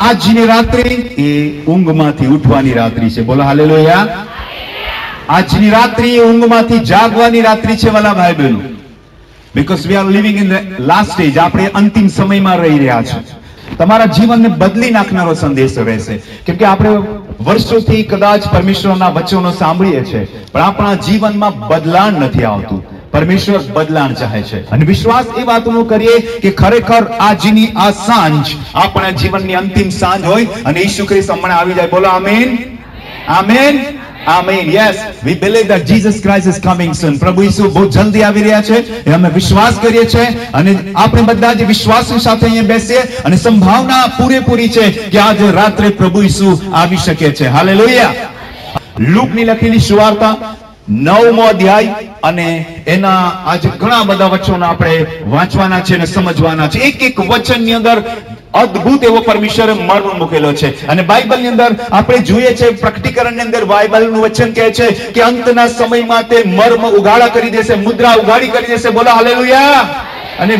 આજની રાત્રિ એ ઊંઘમાંથી ઉઠવાની રાત્રિ છે. બોલો હાલેલુયા. આજની રાત્રિ એ ઊંઘમાંથી જાગવાની રાત્રિ છે વાલા ભાઈ બહેનો. Because we are living in the last stage. આપણે અંતિમ સમયમાં રહી રહ્યા છે. તમારા જીવનને બદલી નાખનારો સંદેશ રહેશે. કેમ કે આપણે વર્ષોથી કદાચ પરમેશ્વરના વચનો સાંભળીએ છીએ, પણ આપણા જીવનમાં બદલાણ નથી આવતું. પરમેશ્વર બદલાણ ચાહે છે અને વિશ્વાસ એ વાતનો કરીએ કે ખરેખર આજની આ સાંજ આપણા જીવનની અંતિમ સાંજ હોય અને ઈસુ ખ્રિસ્ત હમણાં આવી જાય. બોલો આમીન, આમીન, આમીન. Yes, we believe that Jesus Christ is coming soon. પ્રભુ ઈસુ બહુ જલ્દી આવી રહ્યા છે એ અમે વિશ્વાસ કરીએ છીએ અને આપણે બધા જે વિશ્વાસની સાથે અહીંયા બેસીએ અને સંભાવના પૂરેપૂરી છે કે આજે રાત્રે પ્રભુ ઈસુ આવી શકે છે. હાલેલુયા. લૂકની લખેલી સુવાર્તા 9મો અધ્યાય અને એના આજે ઘણા બધા વચનો આપણે વાંચવાના છે અને સમજવાના છે. એક એક વચનની અંદર અદ્ભુત એવો પરમેશ્વરે મર્મ મૂકેલો છે અને બાઇબલની અંદર આપણે જોઈએ છે, પ્રકટીકરણની અંદર બાઇબલનું વચન કહે છે કે અંતના સમયમાં તે મર્મ ઉઘાડા કરી દેશે, મુદ્રા ઉઘાડી કરી દેશે. બોલો હાલેલુયા. અને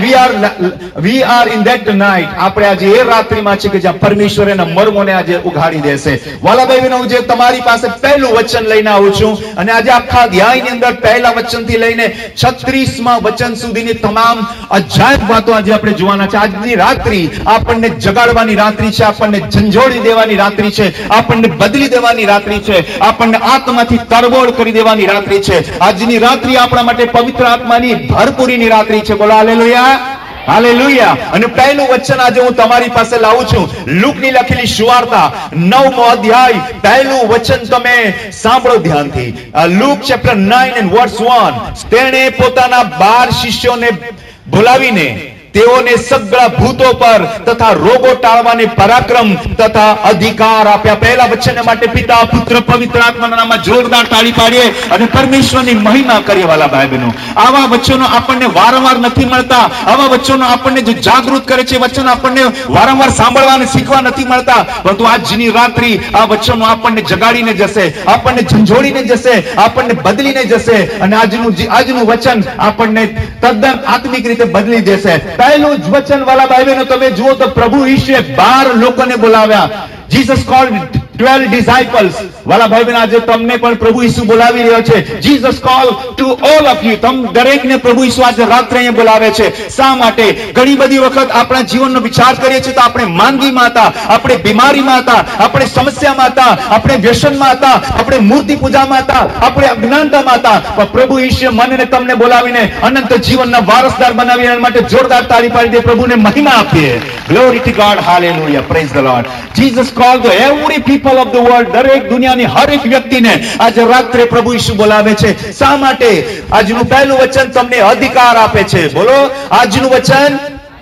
we are in that night. આપણે આજે એ રાત્રિમાં છે કે જ્યાં પરમેશ્વર એના મર્મોને આજે ઉઘાડી દેશે. વાલાભાઈ બહેનો, જે તમારી પાસે પહેલું વચન લઈને આવું છું અને આજે આખા અધ્યાયની અંદર પહેલા વચનથી લઈને 36મા વચન સુધીની તમામ અજાયબ વાતો આજે આપણે જોવાના છે. આજની રાત્રિ આપણને જગાડવાની રાત્રિ છે, આપણને ઝંઝોળી દેવાની રાત્રિ છે, આપણને બદલી દેવાની રાત્રિ છે, આપણને આત્માથી તરબોળ કરી દેવાની રાત્રિ છે. આજની રાત્રિ આપણા માટે પવિત્ર આત્માની ભરપૂરીની રાત્રિ છે. બોલો હાલેલુયા, હાલેલુયા. અને પહેલું વચન આજે હું તમારી પાસે લાવું છું. લૂકની લખેલી સુવાર્તા 9મો અધ્યાય પહેલું વચન તમે સાંભળો ધ્યાનથી. Luke chapter 9 and verse 1. તેણે પોતાના 12 શિષ્યોને બોલાવીને તેઓને સગળા ભૂતો પર તથા રોગો ટાળવાને પરાક્રમ તથા અધિકાર આપ્યા. પહેલા વચન માટે પિતા, પુત્ર, પવિત્ર આત્માના નામમાં જોરદાર તાળી પાડીએ અને પરમેશ્વરની મહિમા કરીએ. વાલા ભાઈ બહેનો, આવા વચનો આપણને વારંવાર નથી મળતા. આવા વચનો આપણને જે જાગૃત કરે છે, વચન આપણને વારંવાર સાંભળવા અને શીખવા નથી મળતા. પરંતુ આજની રાત્રિ આ વચનો આપણને જગાડીને જશે, આપણને ઝંઝોડીને જશે, આપણને બદલીને જશે અને આજનું વચન આપણને તદ્દન આત્મિક રીતે બદલી દેશે. પહેલું જ વચન વાલા ભાઈ બહેનો તમે જુઓ તો પ્રભુ ઈશ્વરે 12 લોકોને બોલાવ્યા. Jesus called 12 disciples. વાલા ભાઈ બહેન, આજે તમને પણ પ્રભુ ઈસુ બોલાવી રહ્યો છે. Jesus call to all of you. તમ દરેકને પ્રભુ ઈસુ આજે રાત્રે અહીંયા બોલાવે છે. શા માટે? ઘણી બધી વખત આપણા જીવનનો વિચાર કરીએ છીએ તો આપણે માંદગીમાં હતા, આપણે બીમારીમાં હતા, આપણે સમસ્યામાં હતા, આપણે વ્યસનમાં હતા, આપણે મૂર્તિ પૂજામાં હતા, આપણે અજ્ઞાનતામાં હતા. પણ પ્રભુ ઈસુએ મને ને તમને બોલાવીને અનંત જીવનના વારસદાર બનાવી એના માટે જોરદાર તાળી પાડી દે. પ્રભુને મહિમા આપીએ. Glory to God, hallelujah, praise the Lord. Jesus called every people of the world. દરેક દુનિયાની હરેક વ્યક્તિને આજે રાત્રે પ્રભુ ઈસુ બોલાવે છે. શા માટે? આજનું પહેલું વચન તમને અધિકાર આપે છે. બોલો, આજનું વચન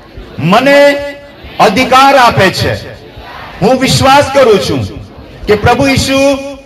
મને અધિકાર આપે છે. હું વિશ્વાસ કરું છું કે પ્રભુ ઈસુ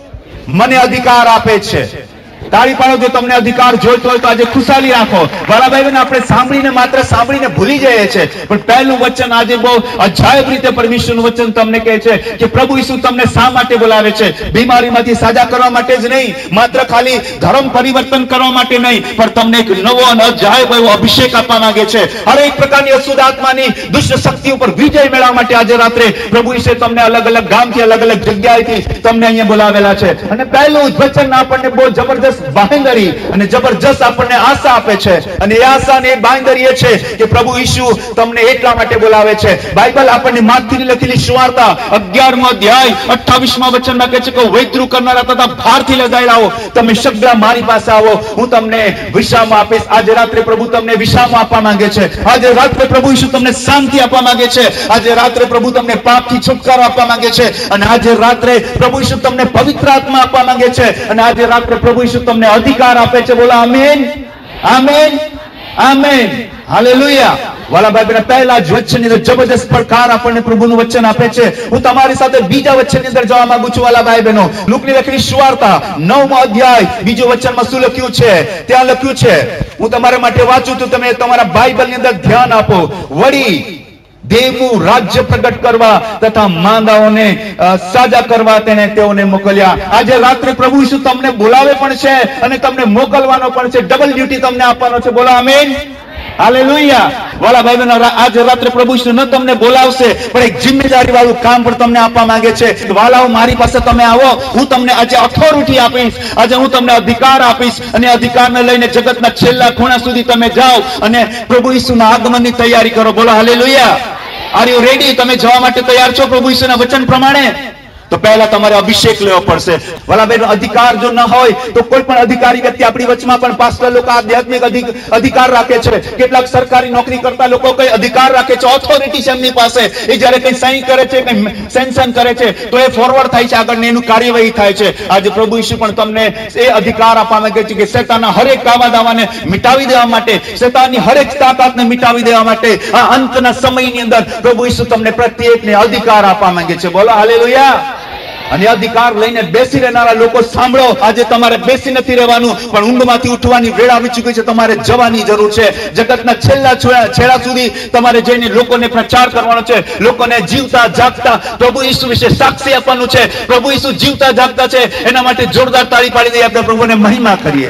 મને અધિકાર આપે છે. તાળી પાડો જો તમને અધિકાર જોઈતો હોય તો આજે ખુશાલી રાખો. વાલા ભાઈ બહેન, આપણે સાંભળીને માત્ર સાંભળીને ભૂલી જઈએ છીએ, પણ પહેલું વચન આજે બહુ અજાયબ રીતે પરમેશ્વરનું વચન તમને કહે છે કે પ્રભુ ઈસુ તમને શા માટે બોલાવે છે. બીમારીમાંથી સાજા કરવા માટે જ નહીં, માત્ર ખાલી ધર્મ પરિવર્તન કરવા માટે નહીં, પણ તમને એક નવો અને અજાયબ એવો અભિષેક આપવા માંગે છે. હરેક પ્રકારની અશુદ્ધ આત્માની દુષ્ટ શક્તિ ઉપર વિજય મેળવવા માટે આજે રાત્રે પ્રભુ ઈસુએ તમને અલગ અલગ ગામથી, અલગ અલગ જગ્યાએથી તમને અહીંયા બોલાવેલા છે. અને પહેલું જ વચન આપણને બહુ જબરદસ્ત બાંહેધરી અને જબરજસ્ત આપણને આશા આપે છે અને એ આશા અને એ બાંહેધરી એ છે કે પ્રભુ ઈસુ તમને એટલા માટે બોલાવે છે. બાઇબલ આપણને માથથી લખેલી સુવાર્તા 11મો અધ્યાય 28મા વચનમાં કહે છે કે વૈદ્રુ કરનારા તથા ભારથી લદાયેલાઓ તમે સગળા મારી પાસે આવો, હું તમને વિશ્રામ આપીશ. આજે રાત્રે પ્રભુ તમને વિશ્રામ આપવા માંગે છે. આજે રાત્રે પ્રભુ ઈસુ તમને શાંતિ આપવા માંગે છે. આજે રાત્રે પ્રભુ તમને પાપથી છુટકારો આપવા માંગે છે અને આજે રાત્રે પ્રભુ ઈસુ તમને પવિત્ર આત્મા આપવા માંગે છે અને આજે રાત્રે પ્રભુ ઈસુ તમને અધિકાર આપે છે. બોલો આમીન, આમીન, આમીન, હાલેલુયા. વાલા ભાઈ બહેન, પહેલા જ વચનની અંદર જબરદસ્ત પડકાર આપણને પ્રભુનું વચન આપે છે. હું તમારી સાથે બીજા વચનની અંદર જવા માંગુ છું. વાલા ભાઈ બહેનો, લૂકની લખેલી સુવાર્તા 9મો અધ્યાય બીજો વચનમાં શું લખ્યું છે? ત્યાં લખ્યું છે, હું તમારા માટે વાંચું તો તમે તમારા બાઇબલની અંદર ધ્યાન આપો. વળી દેવનું રાજ્ય પ્રગટ કરવા તથા માંદાઓને સાજા કરવા તેઓને મોકલ્યા. આજે રાત્રે પ્રભુ ઈસુ તમને બોલાવે પણ છે અને તમને મોકલવાનો પણ છે. ડબલ ડ્યુટી તમને આપવાનો છે. બોલો આમીન, હાલેલુયા. વાલા ભાઈ બહેનો, આજે રાત્રે પ્રભુ ઈસુ ન તમને બોલાવશે, પણ એક જિમ્મેદારી વાળું કામ પણ તમને આપવા માંગે છે. વાલાઓ, મારી પાસે તમે આવો, હું તમને આજે ઓથોરિટી આપીશ, આજે હું તમને અધિકાર આપીશ, અને અધિકારને લઈને જગતના છેલ્લા ખૂણા સુધી તમે જાઓ અને પ્રભુ ઈસુના આગમનની તૈયારી કરો. બોલો હાલેલુયા. Are you ready? તમે જવા માટે તૈયાર છો પ્રભુ ઈસુના વચન પ્રમાણે? તો પહેલા તમારે અભિષેક લેવો પડશે. વાલા બહેનો, અધિકાર જો ન હોય તો કોઈ પણ અધિકારી વ્યક્તિ આપણી વચમાં પણ પાસ્ટર લોકો આધ્યાત્મિક અધિકાર રાખે છે. કેટલાક સરકારી નોકરી કરતા લોકો કઈ અધિકાર રાખે છે, ઓથોરિટી છે એમની પાસે. એ જયારે કઈ સહી કરે છે, કઈ સેન્શન કરે છે, તો એ ફોરવર્ડ થાય છે આગળ, એનું કાર્યવાહી થાય છે. આજે પ્રભુ ઈસુ પણ તમને એ અધિકાર આપવા માંગે છે કે શેતાનના હરેક કાવા દાવાને મિટાવી દેવા માટે, શેતાનની હરેક તાકાતને મિટાવી દેવા માટે આ અંતના સમયની અંદર પ્રભુ ઈસુ તમને પ્રત્યેકને અધિકાર આપવા માંગે છે. બોલો હાલેલુયા. અને અધિકાર લઈને બેસી રહેનારા લોકો સાંભળો, આજે તમારે બેસી નથી રહેવાનું, પણ ઊંઘમાંથી ઉઠવાની વેળ આવી ચૂકી છે. તમારે જવાની જરૂર છે. જગતના છેલ્લા છેડા સુધી તમારે જઈને લોકોને પ્રચાર કરવાનો છે. લોકોને જીવતા જાગતા પ્રભુ ઈસુ વિશે સાક્ષી આપવાનું છે. પ્રભુ ઈસુ જીવતા જાગતા છે, એના માટે જોરદાર તાળી પાડી દઈએ, આપણે પ્રભુને મહિમા કરીએ.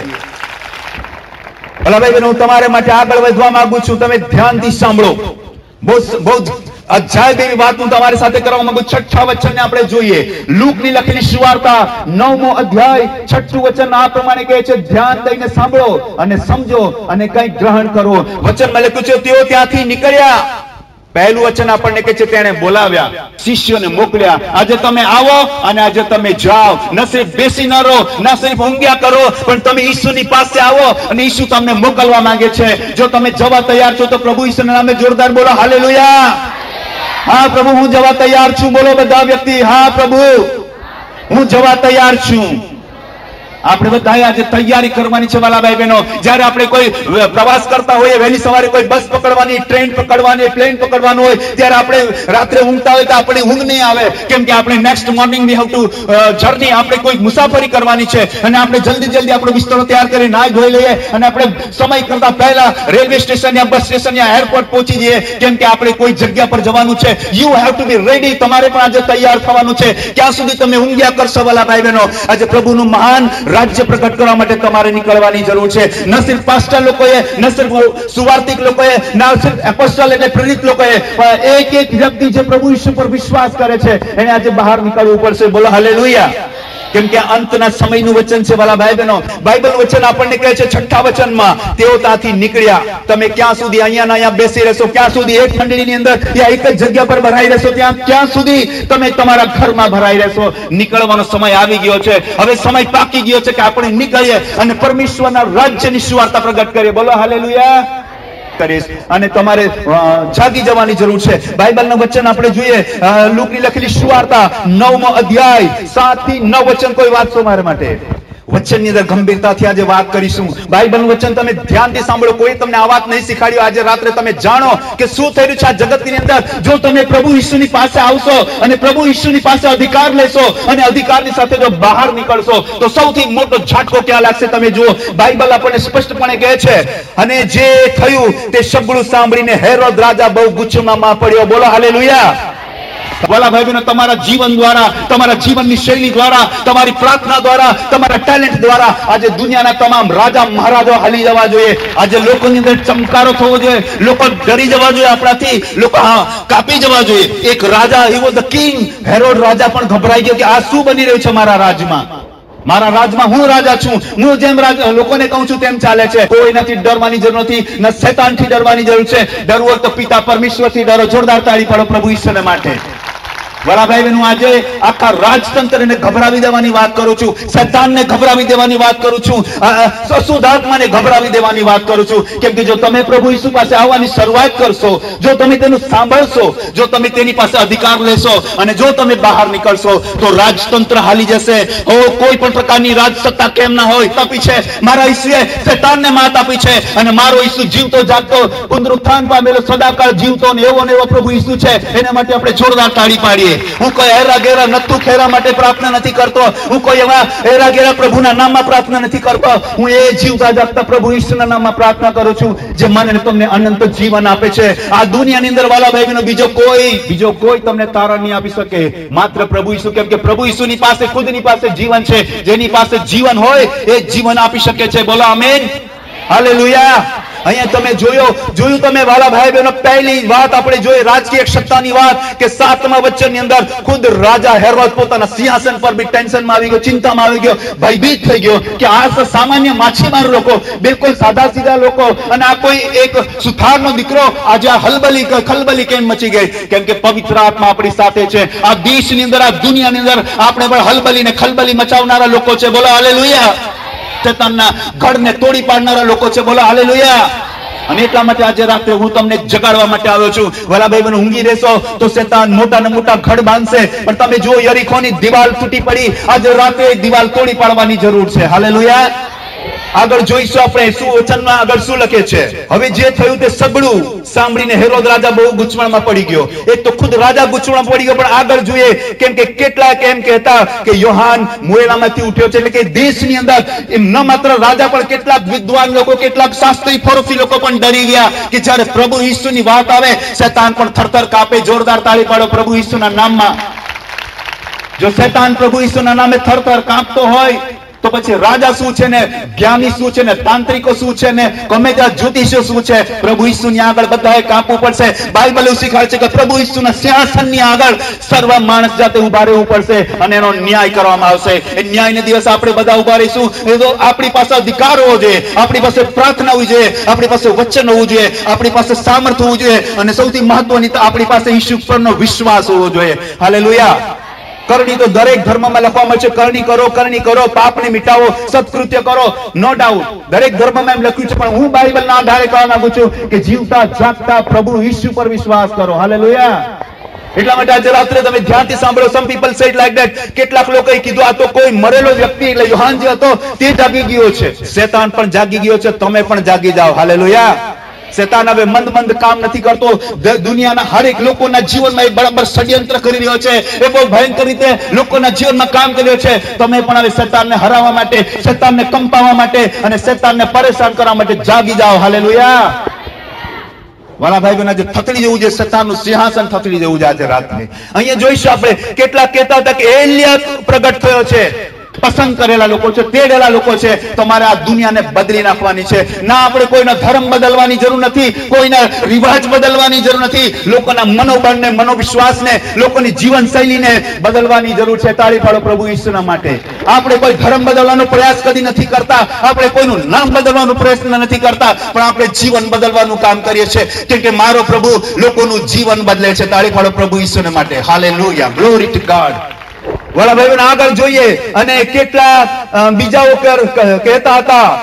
ભલા ભાઈ બહેનો, હું તમારે માટે આગળ વધવા માંગુ છું. તમે ધ્યાનથી સાંભળો. બહુ અધ્યાય એવી વાત હું તમારી સાથે કરવા માંગુ. 6 વચનને આપણે જોઈએ. લૂકની લખેલી સુવાર્તા 9મો અધ્યાય 6 વચન આ પ્રમાણે કહે છે, ધ્યાન દઈને સાંભળો અને સમજો અને કંઈક ગ્રહણ કરો. વચનમાં લખ્યું છે, તેઓ ત્યાંથી નીકળ્યા. પહેલું વચન આપણને કહે છે, તેણે બોલાવ્યા, શિષ્યોને મોકલ્યા. આજે તમે આવો અને આજે તમે જાઓ. ન સિર્ફ બેસી ન રહો, ન સિર્ફ ઊંઘ્યા કરો, પણ તમે ઈસુની પાસે આવો અને ઈસુ તમને મોકલવા માંગે છે. જો તમે જવા તૈયાર છો તો પ્રભુ ઈસુના નામે જોરદાર બોલો હાલેલુયા. હા પ્રભુ, હું જવા તૈયાર છું. બોલો બધા વ્યક્તિ, હા પ્રભુ, હું જવા તૈયાર છું. આપણે બધાએ આજે તૈયારી કરવાની છે વાલા ભાઈ બહેનો. જ્યારે આપણે કોઈ પ્રવાસ કરતા હોઈએ, વહેલી સવારે કોઈ બસ પકડવાની, ટ્રેન પકડવાની, પ્લેન પકડવાનું હોય, ત્યારે આપણે રાત્રે ઊંઘતા હોય તો આપણે ઊંઘ નહીં આવે, કેમ કે આપણે next morning we have to journey, આપણે કોઈ મુસાફરી કરવાની છે અને આપણે જલ્દી આપણો બિસ્તરો તૈયાર કરી નાહી ધોઈ લઈએ અને આપણે સમય કરતા પહેલા રેલવે સ્ટેશન યા બસ સ્ટેશન યા એરપોર્ટ પહોંચી જઈએ, કેમ કે આપણે કોઈ જગ્યા પર જવાનું છે. You have to be ready. તમારે પણ આજે તૈયાર થવાનું છે. ક્યાં સુધી તમે ઊંઘ્યા કરશો વાલા ભાઈ બહેનો? આજે પ્રભુનું મહાન રાજ્ય પ્રગટ કરવા માટે તમારે નીકળવાની જરૂર છે. ન સિર્ફ પાસ્ટર લોકોએ, ન સિર્ફ સુવાર્તિક લોકોએ, ન સિર્ફ એપોસ્ટલ એટલે પ્રેરિત લોકોએ, પણ એક વ્યક્તિ જે પ્રભુ ઈસુ પર વિશ્વાસ કરે છે, એને આજે બહાર નીકળવું પડશે. બોલો હાલેલુયા. કેમ કે અંતના સમયનું વચન છે વાલા ભાઈ બહેનો. બાઇબલ વચન આપણને કહે છે 6 વચનમાં, તેઓ ત્યાંથી નીકળ્યા. તમે ક્યાં સુધી અહીંયા બેસી રહેશો? ક્યાં સુધી એક મંડળીની અંદર યા એક જ જગ્યા પર ભરાઈ રહેશો? ક્યાં સુધી તમે તમારા ઘરમાં ભરાઈ રહેશો? નીકળવાનો સમય આવી ગયો છે. હવે સમય પાકી ગયો છે કે આપણે નીકળીએ અને પરમેશ્વરના રાજ્યની સુવાર્તા પ્રગટ કરીએ. બોલો હાલેલુયા. કરીશ અને તમારે જાગી જવાની જરૂર છે. બાઇબલનું વચન આપણે જોઈએ, લૂકની લખેલી સુવાર્તા 9મો અધ્યાય 7 થી 9 વચન કોઈ વાંચશો મારા માટે? વચનની અંદર ગંભીરતાથી આજે વાત કરીશું. બાઇબલનું વચન તમે ધ્યાનથી સાંભળો. કોઈ તમને આ વાત નહીં શીખાડ્યું. આજે રાત્રે તમે જાણો કે શું થઈ રહ્યું છે આ જગતની અંદર. જો તમે પ્રભુ ઈસુની પાસે આવશો અને પ્રભુ ઈસુની પાસે અધિકાર લેશો અને અધિકારની સાથે જો બહાર નીકળશો તો સૌથી મોટો ઝાટકો ક્યાં લાગશે તમે જુઓ. બાઇબલ આપણને સ્પષ્ટપણે કહે છે, અને જે થયું તે સબળું સાંભળીને હેરોદ રાજા બહુ ગુસ્સામાં પડ્યો. બોલો હાલેલુયા. વાલા ભાઈ બહેનો, તમારા જીવન દ્વારા, તમારા જીવનની શૈલી દ્વારા, તમારી પ્રાર્થના દ્વારા, તમારા ટેલેન્ટ દ્વારા આજે દુનિયાના તમામ રાજા મહારાજા હાલી જવા જોઈએ. આજે લોકોની અંદર ચમકારો થવો જોઈએ. લોકો ડરી જવા જોઈએ આપણાથી. લોકો કાપી જવા જોઈએ. એક રાજા, he was the king. Herod રાજા પણ ગભરાઈ ગયો કે આ શું બની રહ્યું છે મારા રાજમાં. મારા રાજમાં હું રાજા છું. હું જેમ લોકોને કહું છું તેમ ચાલે છે. કોઈ નથી ડરવાની જરૂર નથી, ન શૈતાનથી ડરવાની જરૂર છે. ડરવું હોય તો પિતા પરમેશ્વરથી ડરો. જોરદાર તાળી પાડો પ્રભુ ઈશ્વરને માટે. વાલા ભાઈ બહેનો, આજે આખા રાજતંત્રને ગભરાવી દેવાની વાત કરું છું. શૈતાનને ગભરાવી દેવાની વાત કરું છું. અશુદ્ધાત્માને ગભરાવી દેવાની વાત કરું છું. કેમ કે જો તમે પ્રભુ ઈસુ પાસે આવવાની શરૂઆત કરશો, જો તમે તેનું સાંભળશો, જો તમે તેની પાસે અધિકાર લેશો અને જો તમે બહાર નીકળશો તો રાજતંત્ર હાલી જશે. કોઈ પણ પ્રકારની રાજસત્તા કેમ ના હોય, આપી છે મારા ઈસુએ શૈતાનને માત આપી છે અને મારો ઈસુ જીવતો જાગતો પુનરુત્થાન પામેલો સદાકાળ જીવતો ને એવો પ્રભુ ઈસુ છે. એના માટે આપણે જોરદાર તાળી પાડીએ. હું કોઈ હેરા ગેરા નતું ખેરા માટે પ્રાર્થના નથી કરતો. હું કોઈ એવા હેરા ગેરા પ્રભુના નામમાં પ્રાર્થના નથી કરતો. હું એ જીવતા જાગતા પ્રભુ ઈસુના નામમાં પ્રાર્થના કરું છું જે મને તમને અનંત જીવન આપે છે. આ દુનિયાની અંદર વાલા ભાઈ બહેનો, બીજો કોઈ તમને તારણ નહીં આપી શકે, માત્ર પ્રભુ ઈસુ. કેમ કે પ્રભુ ઈસુની પાસે, ખુદની પાસે જીવન છે. જેની પાસે જીવન હોય એ જીવન આપી શકે છે. બોલો આમેન, હાલેલુયા. અહીંયા તમે જોયું તમે વાલા ભાઈ બહેનો, પહેલી વાત આપણે જોઈએ રાજકીય સત્તાની વાત કે 7મા વચનની અંદર ખુદ રાજા હેરોદ પોતાના સિંહાસન પર બી ટેન્શનમાં આવી ગયો, ચિંતામાં આવી ગયો, ભયભીત થઈ ગયો કે આ સામાન્ય માછીમાર લોકો, બિલકુલ સાદા સીધા લોકો, અને આ કોઈ એક સુથારનો દીકરો આજે આ ખલબલી કેમ મચી ગઈ? કેમ કે પવિત્ર આત્મા આપણી સાથે છે. આ દેશની અંદર, આ દુનિયાની અંદર આપણે પણ હલબલી ને ખલબલી મચાવનારા લોકો છે. બોલો હાલેલુયા. શેતાનના ગઢને તોડી પાડનારા લોકો છે. બોલો હાલેલુયા. અને એટલા માટે આજે રાત્રે હું તમને જગાડવા માટે આવ્યો છું. વાલા ભાઈ બહેનો, ઊંઘી રહેશો તો શેતાન મોટા ને મોટા ગઢ બાંધશે, પણ તમે જો યરીખોની દિવાલ તૂટી પડી, આજે રાત્રે દિવાલ તોડી પાડવાની જરૂર છે. હાલેલુયા. આગળ જોઈશું આપણે શું વચનમાં આગળ શું લખે છે. હવે જે થયું તે સગળું સાંભળીને હેરોદ રાજા બહુ ગૂંચવણમાં પડી ગયો. એક તો ખુદ રાજા ગૂંચવણમાં પડી ગયો, પણ આગળ જોઈએ કેમ કે કેટલાક એમ કહેતા કે યોહાન મોયેલામાંથી ઉઠ્યો છે. એટલે કે દેશની અંદર એમ ન માત્ર રાજા પણ કેટલાક વિદ્વાન લોકો, કેટલાક શાસ્ત્રી ફરોફી લોકો પણ ડરી ગયા કે જ્યારે પ્રભુ ઈસુની વાત આવે શેતાન પણ થરથર કાપે. જોરદાર તાળી પાડો પ્રભુ ઈસુના નામમાં. જો શેતાન પ્રભુ ઈસુના નામે થરથર કાંપતો હોય તો પછી રાજા શું છે ને, જ્ઞાની શું છે ને, તાંત્રિકો શું છે ને, ગમે ત્યાં જ્યોતિષો શું છે, પ્રભુ ઈસુની આગળ બધાએ કાપવું પડશે. બાઇબલ શીખવાડે છે કે પ્રભુ ઈસુના સિંહાસનની આગળ સર્વ માણસ જાતે ઉભા રહેવું પડશે અને એનો ન્યાય કરવામાં આવશે. એ ન્યાયને દિવસે આપણે બધા ઉભા રહીશું. એ તો આપણી પાસે અધિકાર હોવો જોઈએ, આપણી પાસે પ્રાર્થના હોવી જોઈએ, આપણી પાસે વચન હોવું જોઈએ, આપણી પાસે સામર્થ્ય હોવું જોઈએ, અને સૌથી મહત્વની તો આપણી પાસે ઈસુ પરનો વિશ્વાસ હોવો જોઈએ. હાલેલુયા. કરણી તો દરેક ધર્મમાં લખવામાં છે, કરણી કરો, પાપને મિટાવો, સત્કૃત્ય કરો. નો ડાઉટ દરેક ધર્મમાં એમ લખ્યું છે, પણ હું બાઇબલના આધારે કહેવા માંગુ છું કે જીવતા જાગતા પ્રભુ ઈસુ પર વિશ્વાસ કરો. હાલેલુયા. એટલા માટે આજે રાત્રે તમે ધ્યાનથી સાંભળો. Some people said like that. કેટલાક લોકોએ કીધું આ તો કોઈ મરેલો વ્યક્તિ, એટલે યોહાન જે હતો તે જાગી ગયો છે. શેતાન પણ જાગી ગયો છે, તમે પણ જાગી જાઓ. હાલેલુયા. શેતાન હવે મંદ કામ નથી કરતો. દુનિયાના હરેક લોકોના જીવનમાં એક બરાબર ષડયંત્ર કરી રહ્યો છે. એ બહુ ભયંકર રીતે લોકોના જીવનમાં કામ કરી રહ્યો છે. તમે પણ હવે શેતાનને હરાવવા માટે, શેતાનને કંપાવવા માટે અને શેતાનને પરેશાન કરવા માટે જાગી જાઓ. હાલેલુયા. વાલા ભાઈ બહેનો, આજે થતડી જવું છે, શેતાનનું સિંહાસન થતડી જવું છે આજે રાત્રે. અહીંયા જોઈશું આપણે કેટલાક કહેતા હતા કે એલિયા પ્રગટ થયો છે. પસંદ કરેલા લોકો છે, તેડેલા લોકો છે. તમારે આ દુનિયાને બદલી નાખવાની છે. ના, આપણે કોઈનો ધર્મ બદલવાની જરૂર નથી, કોઈના રિવાજ બદલવાની જરૂર નથી. લોકોના મનોબળને, મનોવિશ્વાસને, લોકોની જીવનશૈલીને બદલવાની જરૂર છે. તાળી પાડો પ્રભુ ઈસુના માટે. આપણે કોઈ ધર્મ બદલવાનો પ્રયાસ કદી નથી કરતા, આપણે કોઈનું નામ બદલવાનો પ્રયત્ન નથી કરતા, પણ આપણે જીવન બદલવાનું કામ કરીએ છીએ. કેમ કે મારો પ્રભુ લોકોનું જીવન બદલે છે. તાળી પાડો પ્રભુ ઈસુના માટે. હાલેલુયા. Glory to God. વાલા ભાઈઓ, આગળ જોઈએ. અને કેટલા બીજાઓ કહેતા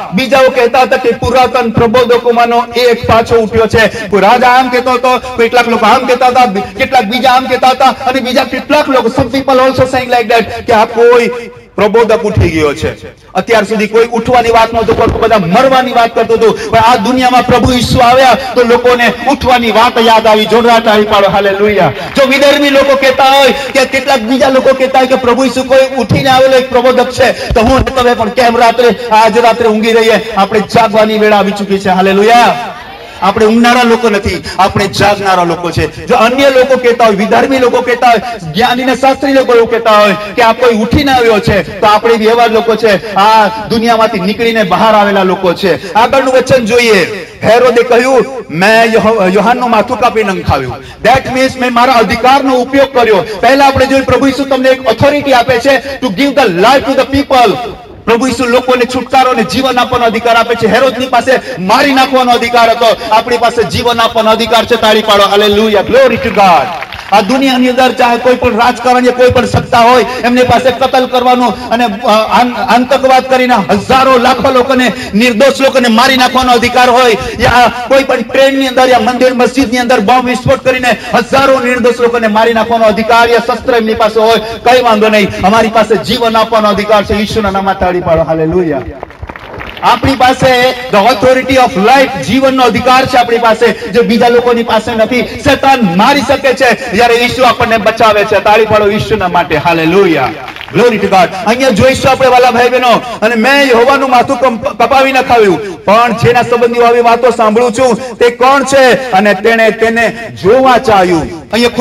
હતા કે પુરાતન પ્રબોધકોમાંનો એક પાછો ઉઠ્યો છે. કોઈ રાજા આમ કહેતો હતો, કેટલાક લોકો આમ કહેતા હતા, કેટલાક બીજા આમ કહેતા હતા, અને બીજા કેટલાક લોકો, some people also saying like that, કે આ કોઈ પ્રબોધક ઉઠી ગયો છે. અત્યાર સુધી કોઈ ઉઠવાની વાત નહોતું કરતું, બધા મરવાની વાત કરતું હતું. પણ આ દુનિયામાં પ્રભુ ઈસુ આવ્યા તો લોકોને ઉઠવાની વાત યાદ આવી. જોરદાર તાળી પાડો. હાલેલુયા. જો વિધર્મી લોકો કહેતા હોય કે કેટલાક બીજા લોકો કહેતા હોય કે પ્રભુ ઈસુ કોઈ ઉઠીને આવેલો એક પ્રબોધક છે, તો હું તમે પણ કેમ આજે રાત્રે ઊંઘી રહીએ? આપણે જાગવાની વેળા આવી ચૂકી છે. હાલેલુયા. આપણે ઊંઘનારા લોકો નથી, આપણે જાગનારા લોકો છે. જો અન્ય લોકો કહેતા હોય, વિધર્મી લોકો કહેતા હોય, જ્ઞાની ને શાસ્ત્રી લોકો એવું કહેતા હોય કે આ કોઈ ઉઠીને આવ્યો છે, તો આપણે બી એવા લોકો છે, આ દુનિયામાંથી નીકળીને બહાર આવેલા લોકો છે. આગળનું વચન જોઈએ. હેરોદે કહ્યું, મેં યોહાનનું માથું કાપી નંખાવ્યું. ધેટ મીન્સ મેં મારા અધિકારનો ઉપયોગ કર્યો. પહેલા આપણે જોયું પ્રભુ ઈસુ તમને એક ઓથોરિટી આપે છે to give the life to the people. પ્રભુ ઈસુ લોકોને છુટકારો અને જીવન આપવાનો અધિકાર આપે છે. હેરોદની પાસે મારી નાખવાનો અધિકાર હતો, આપણી પાસે જીવન આપવાનો અધિકાર છે. તાળી પાડો. હાલેલુયા. Glory to God. આ દુનિયાની અંદર ચાહે કોઈ પણ રાજકારણ, કોઈ પણ સત્તા હોય, એમની પાસે કતલ કરવાનું અને આતંકવાદ કરીને હજારો લાખો લોકોને, નિર્દોષ લોકોને મારી નાખવાનો અધિકાર હોય, યા કોઈ પણ ટ્રેનની અંદર યા મંદિર મસ્જિદની અંદર બોમ્બ વિસ્ફોટ કરીને હજારો નિર્દોષ લોકોને મારી નાખવાનો અધિકાર યા શસ્ત્ર એમની પાસે હોય, કઈ વાંધો નહીં. અમારી પાસે જીવન આપવાનો અધિકાર છે. ઈશ્વરના નામમાં તાળી પાડો. હાલેલુયા. આપણી પાસે ધ ઓથોરિટી ઓફ લાઈફ, જીવનનો અધિકાર છે આપણી પાસે, જે બીજા લોકોની પાસે નથી. શેતાન મારી શકે છે, જ્યારે ઈસુ આપણને બચાવે છે. તાળી પાડો ઈસુના માટે. હાલેલુયા. Glory to God. અહીંયા જોઈશું આપણે વાલા ભાઈ બહેનો, અને મેં યહોવાનું માથું કપાવી નખાવ્યું, પણ જેના સંબંધીઓ આવી વાતો સાંભળું છું તે કોણ છે? અને તેને જોવા ચાહ્યું. અહીંયા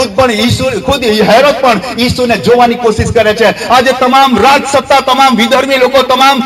ખુદ હેરોદ પણ ઈસુને જોવાની કોશિશ કરે છે. આજે તમામ રાજ સત્તા, તમામ વિધર્મી લોકો, તમામ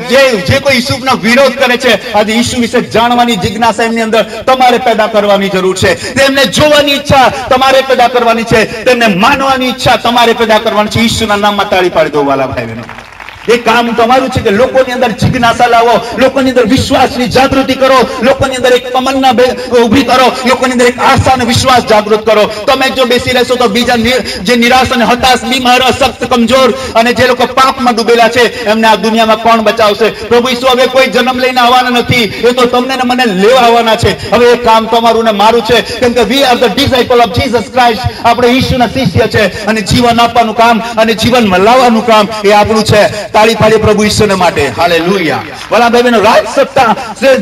જે કોઈ ઈસુનો વિરોધ કરે છે, આજે ઈસુ વિશે જાણવાની જિજ્ઞાસા એમની અંદર તમારે પેદા કરવાની જરૂર છે. તેમને જોવાની ઈચ્છા તમારે પેદા કરવાની છે. તેમને માનવાની ઈચ્છા તમારે પેદા કરવાની છે. ઈસુના નામમાં તાળી પાડી દો વાલા ભાઈ બહેનો. એ કામ તમારું છે કે લોકોની અંદર જિજ્ઞાસા લાવો, લોકોની અંદર વિશ્વાસની જાગૃતિ કરો, લોકોની અંદર એક તમન્ના ઉભી કરો, લોકોની અંદર એક આશા અને વિશ્વાસ જાગૃત કરો. તમે જો બેસી રહેશો તો બીજા જે નિરાશ અને હતાશ, બીમાર, અશક્ત, કમજોર અને જે લોકો પાપમાં ડૂબેલા છે એમને આ દુનિયામાં કોણ બચાવશે? પ્રભુ ઈસુ હવે કોઈ જન્મ લઈને આવવાના નથી, એ તો તમને ને મને લેવા આવવાના છે. હવે એ કામ તમારું ને મારું છે, કેમ કે we are the disciple of Jesus Christ. આપણે ઈસુના શિષ્ય છે, અને જીવન આપવાનું કામ અને જીવન લાવવાનું કામ એ આપણું છે. તાળી પાડીએ પ્રભુ ઈસુને માટે. હાલેલુયા. વાલા ભાઈ બહેનો, રાજ સત્તા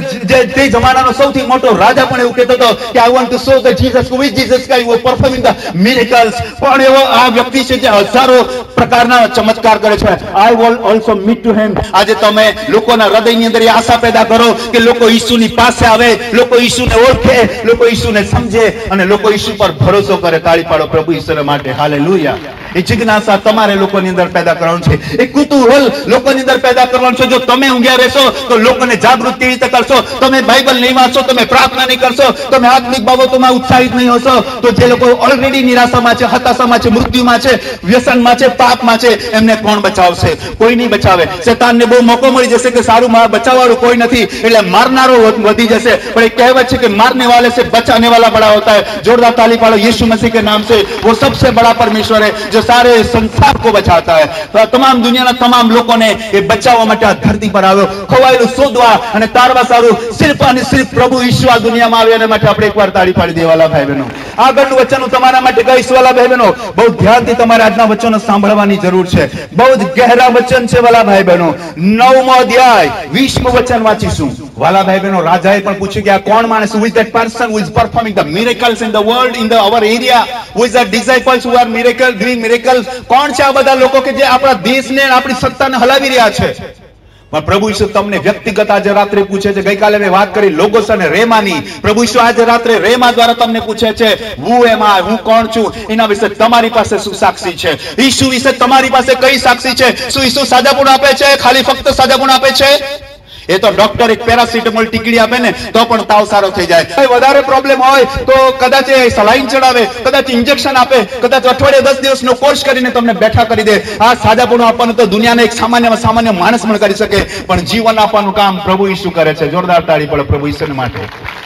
તે જમાનાનો સૌથી મોટો રાજા પણ એવું કહેતો હતો કે I want to show the Jesus, with Jesus Christ was performing the miracles. પણ એવો આ વ્યક્તિ છે જે હજારો પ્રકારના ચમત્કાર કરે છે. I will also meet to him. આજે તમે લોકોના હૃદયની અંદર એ આશા પેદા કરો કે લોકો ઈસુની પાસે આવે, લોકો ઈસુને ઓળખે, લોકો ઈસુને સમજે અને લોકો ઈસુ પર ભરોસો કરે. તાળી પાડો પ્રભુ ઈસુને માટે. હાલેલુયા. એ જિજ્ઞાસા તમારે લોકોની અંદર પેદા કરવાનું છે. એ કુતૂહલ લોકોની અંદર પેદા કરવાનું છે. જો તમે ઊંઘ્યા રહેશો તો લોકોને જાગૃત કેવી રીતે કરશો? તમે બાઇબલ નહીં વાંચશો, તમે પ્રાર્થના નહીં કરશો, તમે આત્મિક બાબતોમાં ઉત્સાહિત નહીં હશો, તો જે લોકો ઓલરેડી નિરાશામાં છે, હતાશામાં છે, મૃત્યુમાં છે, વ્યસનમાં છે, પાપમાં છે, એમને કોણ બચાવશે? કોઈ નહીં બચાવે. શૈતાનને બહુ મોકો મળી જશે કે સારું બચાવવાળું કોઈ નથી, એટલે મારનારો વધી જશે. પણ એ કહેવત છે કે મારને વાલે से बचाने वाला बड़ा होता है. जोरदार ताली पाड़ो. यीशु मसीह के नाम से वो सबसे बड़ा परमेश्वर है जो सारे संसार को बचाता है. તમામ દુનિયાના તમામ લોકોને એ બચાવવા માટે આ ધરતી પર આવ્યો. ખોવાયેલું શોધવા અને તારવા સારું સિર્ફ અને સિર્ફ પ્રભુ ઈસુ આ દુનિયામાં આવ્યા. એના માટે આપણે એકવાર તાળી પાડી દઈએ વાલા ભાઈ બહેનો. આગળનું વચન હું તમારા માટે કહીશ વાલા ભાઈ બહેનો. બહુ ધ્યાનથી તમારે આજના વચનો સાંભળવાની જરૂર છે. બહુ જ ગહેરા વચન છે વાલા ભાઈ બહેનો. 9મો અધ્યાય 20મું વચન વાંચીશું. વાલા ભાઈ બહેનો, રાજાએ પણ પૂછ્યું કે આ કોણ માણસ? who is that person who is performing the miracles in the world, in our area? who is the disciples who are doing miracles? કોણ છે આ બધા લોકો કે જે આપણા દેશને, આપણી સત્તાને હલાવી રહ્યા છે? પણ પ્રભુ ઈસુ તમને વ્યક્તિગત આજે રાત્રે પૂછે છે. ગઈકાલે મેં વાત કરી લોગોસ અને રેમાની. પ્રભુ ઈસુ આજે રાત્રે રેમા દ્વારા તમને પૂછે છે, હું એમાં હું કોણ છું? એના વિશે તમારી પાસે શું સાક્ષી છે? ઈસુ વિશે તમારી પાસે કઈ સાક્ષી છે? શું ઈસુ સાજાપણું આપે છે? ખાલી ફક્ત સાજાપણું આપે છે? એ તો ડોક્ટર એક પેરાસિટામોલ ટીકડી આપે ને તો પણ તાવ સારો થઈ જાય. વધારે પ્રોબ્લેમ હોય તો કદાચ એ સલાઈન ચડાવે, કદાચ ઇન્જેક્શન આપે, કદાચ અઠવાડિયે 10 દિવસનો કોર્સ કરીને તમને બેઠા કરી દે. આ સાજાપણું આપવાનું તો દુનિયાના એક સામાન્ય માણસ પણ કરી શકે, પણ જીવન આપવાનું કામ પ્રભુ ઈસુ કરે છે. જોરદાર તાળી પડે પ્રભુ ઈસુને માટે.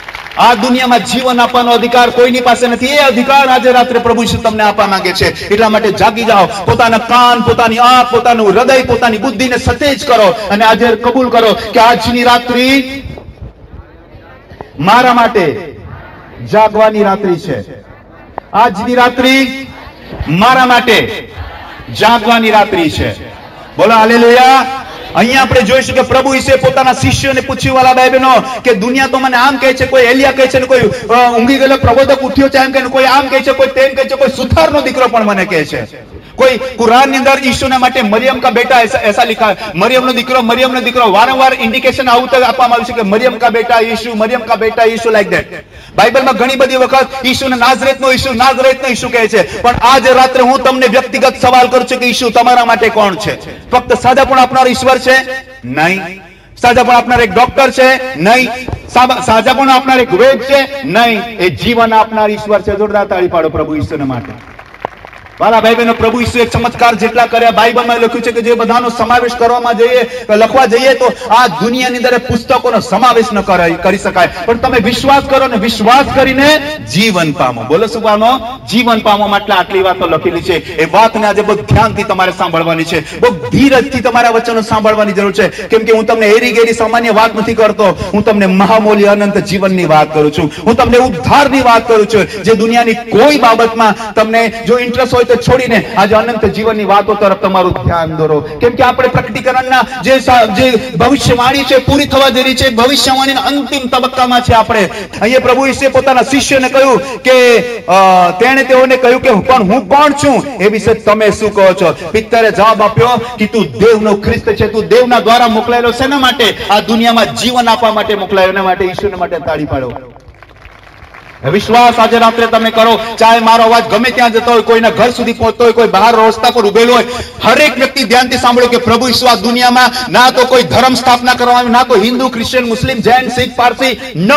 આ દુનિયામાં જીવન આપવાનો અધિકાર કોઈની પાસે નથી. એ અધિકાર આજે રાત્રે પ્રભુ ઈસુ તમને આપવા માંગે છે. એટલા માટે જાગી જાઓ. પોતાના કાન, પોતાની આંખ, પોતાનું હૃદય, પોતાની બુદ્ધિને સતેજ કરો અને આજે કબૂલ કરો કે આજની રાત્રિ મારા માટે જાગવાની રાત્રિ છે. આજની રાત્રિ મારા માટે જાગવાની રાત્રિ છે. બોલો હાલેલુયા. અહીંયા આપણે જોઈશું કે પ્રભુ ઈસુએ પોતાના શિષ્યોને પૂછ્યું વાલા ભાઈ બહેનો કે દુનિયા તો મને આમ કહે છે, કોઈ એલિયા કહે છે, કોઈ ઊંઘી ગયેલો પ્રબોધક ઉઠ્યો છે એમ કહે, કોઈ આમ કહે છે, કોઈ તેમ કહે છે, કોઈ સુથારનો દીકરો પણ મને કહે છે. कोई कुरान ની અંદર ઈસુના માટે મરિયમ કા બેટા ऐसा लिखा है. મરિયમનો દીકરો વારંવાર ઇન્ડિકેશન આવતા આપવામાં આવ્યું છે કે મરિયમ કા બેટા ઈસુ, મરિયમ કા બેટા ઈસુ, લાઈક ધેટ. બાઇબલમાં ઘણી બધી વખત ઈસુને નાઝરેતનો ઈસુ કહે છે. પણ આજ રાત્રે હું તમને વ્યક્તિગત સવાલ કરું છું કે ઈસુ તમારા માટે કોણ છે? ફક્ત સાજાપણ આપનાર ઈશ્વર છે? નહીં. સાજાપણ આપનાર એક ડોક્ટર છે? નહીં. સાજાપણ આપનાર એક વૈદ છે? નહીં. એ જીવન આપનાર ઈશ્વર છે. જોરદાર તાળી પાડો પ્રભુ ઈસુને માટે. વાલા ભાઈ બહેનો, પ્રભુ ઈસુ એક ચમત્કાર જેટલા કર્યા. બાઇબલમાં લખ્યું છે કે જે બધાનો સમાવેશ કરવામાં લખવા જઈએ તો આ દુનિયાની અંદર પુસ્તકોનો સમાવેશ ન કરી શકાય. પણ તમે વિશ્વાસ કરો ને વિશ્વાસ કરીને જીવન પામો. બોલો શું પામો? જીવન પામો. માટે આટલી વાતો લખેલી છે. એ વાતને આજે બહુ ધ્યાનથી તમારે સાંભળવાની છે. બહુ ધીરજથી તમારા વચનો સાંભળવાની જરૂર છે. કેમ કે હું તમને એરી ગેરી સામાન્ય વાત નથી કરતો. હું તમને મહામૂલ્ય અનંત જીવનની વાત કરું છું. હું તમને ઉદ્ધારની વાત કરું છું. જે દુનિયાની કોઈ બાબતમાં તમને જો ઇન્ટરેસ્ટ હોય હોય તો છોડીને આજે અનંત જીવનની વાતો તરફ તમારું ધ્યાન દોરો, કેમ કે આપણે પ્રકટીકરણના જે ભવિષ્યવાણી છે પૂરી થવા જઈ રહી છે. ભવિષ્યવાણીના અંતિમ તબક્કામાં છે આપણે. અહીંયા પ્રભુ ઈસુએ પોતાના શિષ્યોને કહ્યું કે તેણે તેઓને કહ્યું કે પણ હું કોણ છું એ વિશે તમે શું કહો છો? પિત્તરે જવાબ આપ્યો કે તું દેવનો ખ્રિસ્ત છે, તું દેવના દ્વારા મોકલાયેલો. શેના માટે? આ દુનિયામાં જીવન આપવા માટે મોકલાયો. એના માટે ઈશ્વરને માટે તાળી પાડો. વિશ્વાસ આજે રાત્રે તમે કરો, ચાહે મારો અવાજ ગમે ત્યાં જતો હોય, કોઈના ઘર સુધી પહોંચતો હોય, કોઈ બહાર રસ્તા પર ઉભેલો હોય, હરેક વ્યક્તિ ધ્યાનથી સાંભળો કે પ્રભુ ઈસુ આ દુનિયામાં ના તો કોઈ ધર્મ સ્થાપના કરવામાં, ના તો Hindu, Christian, Muslim, Jain, Sikh, Parsi, no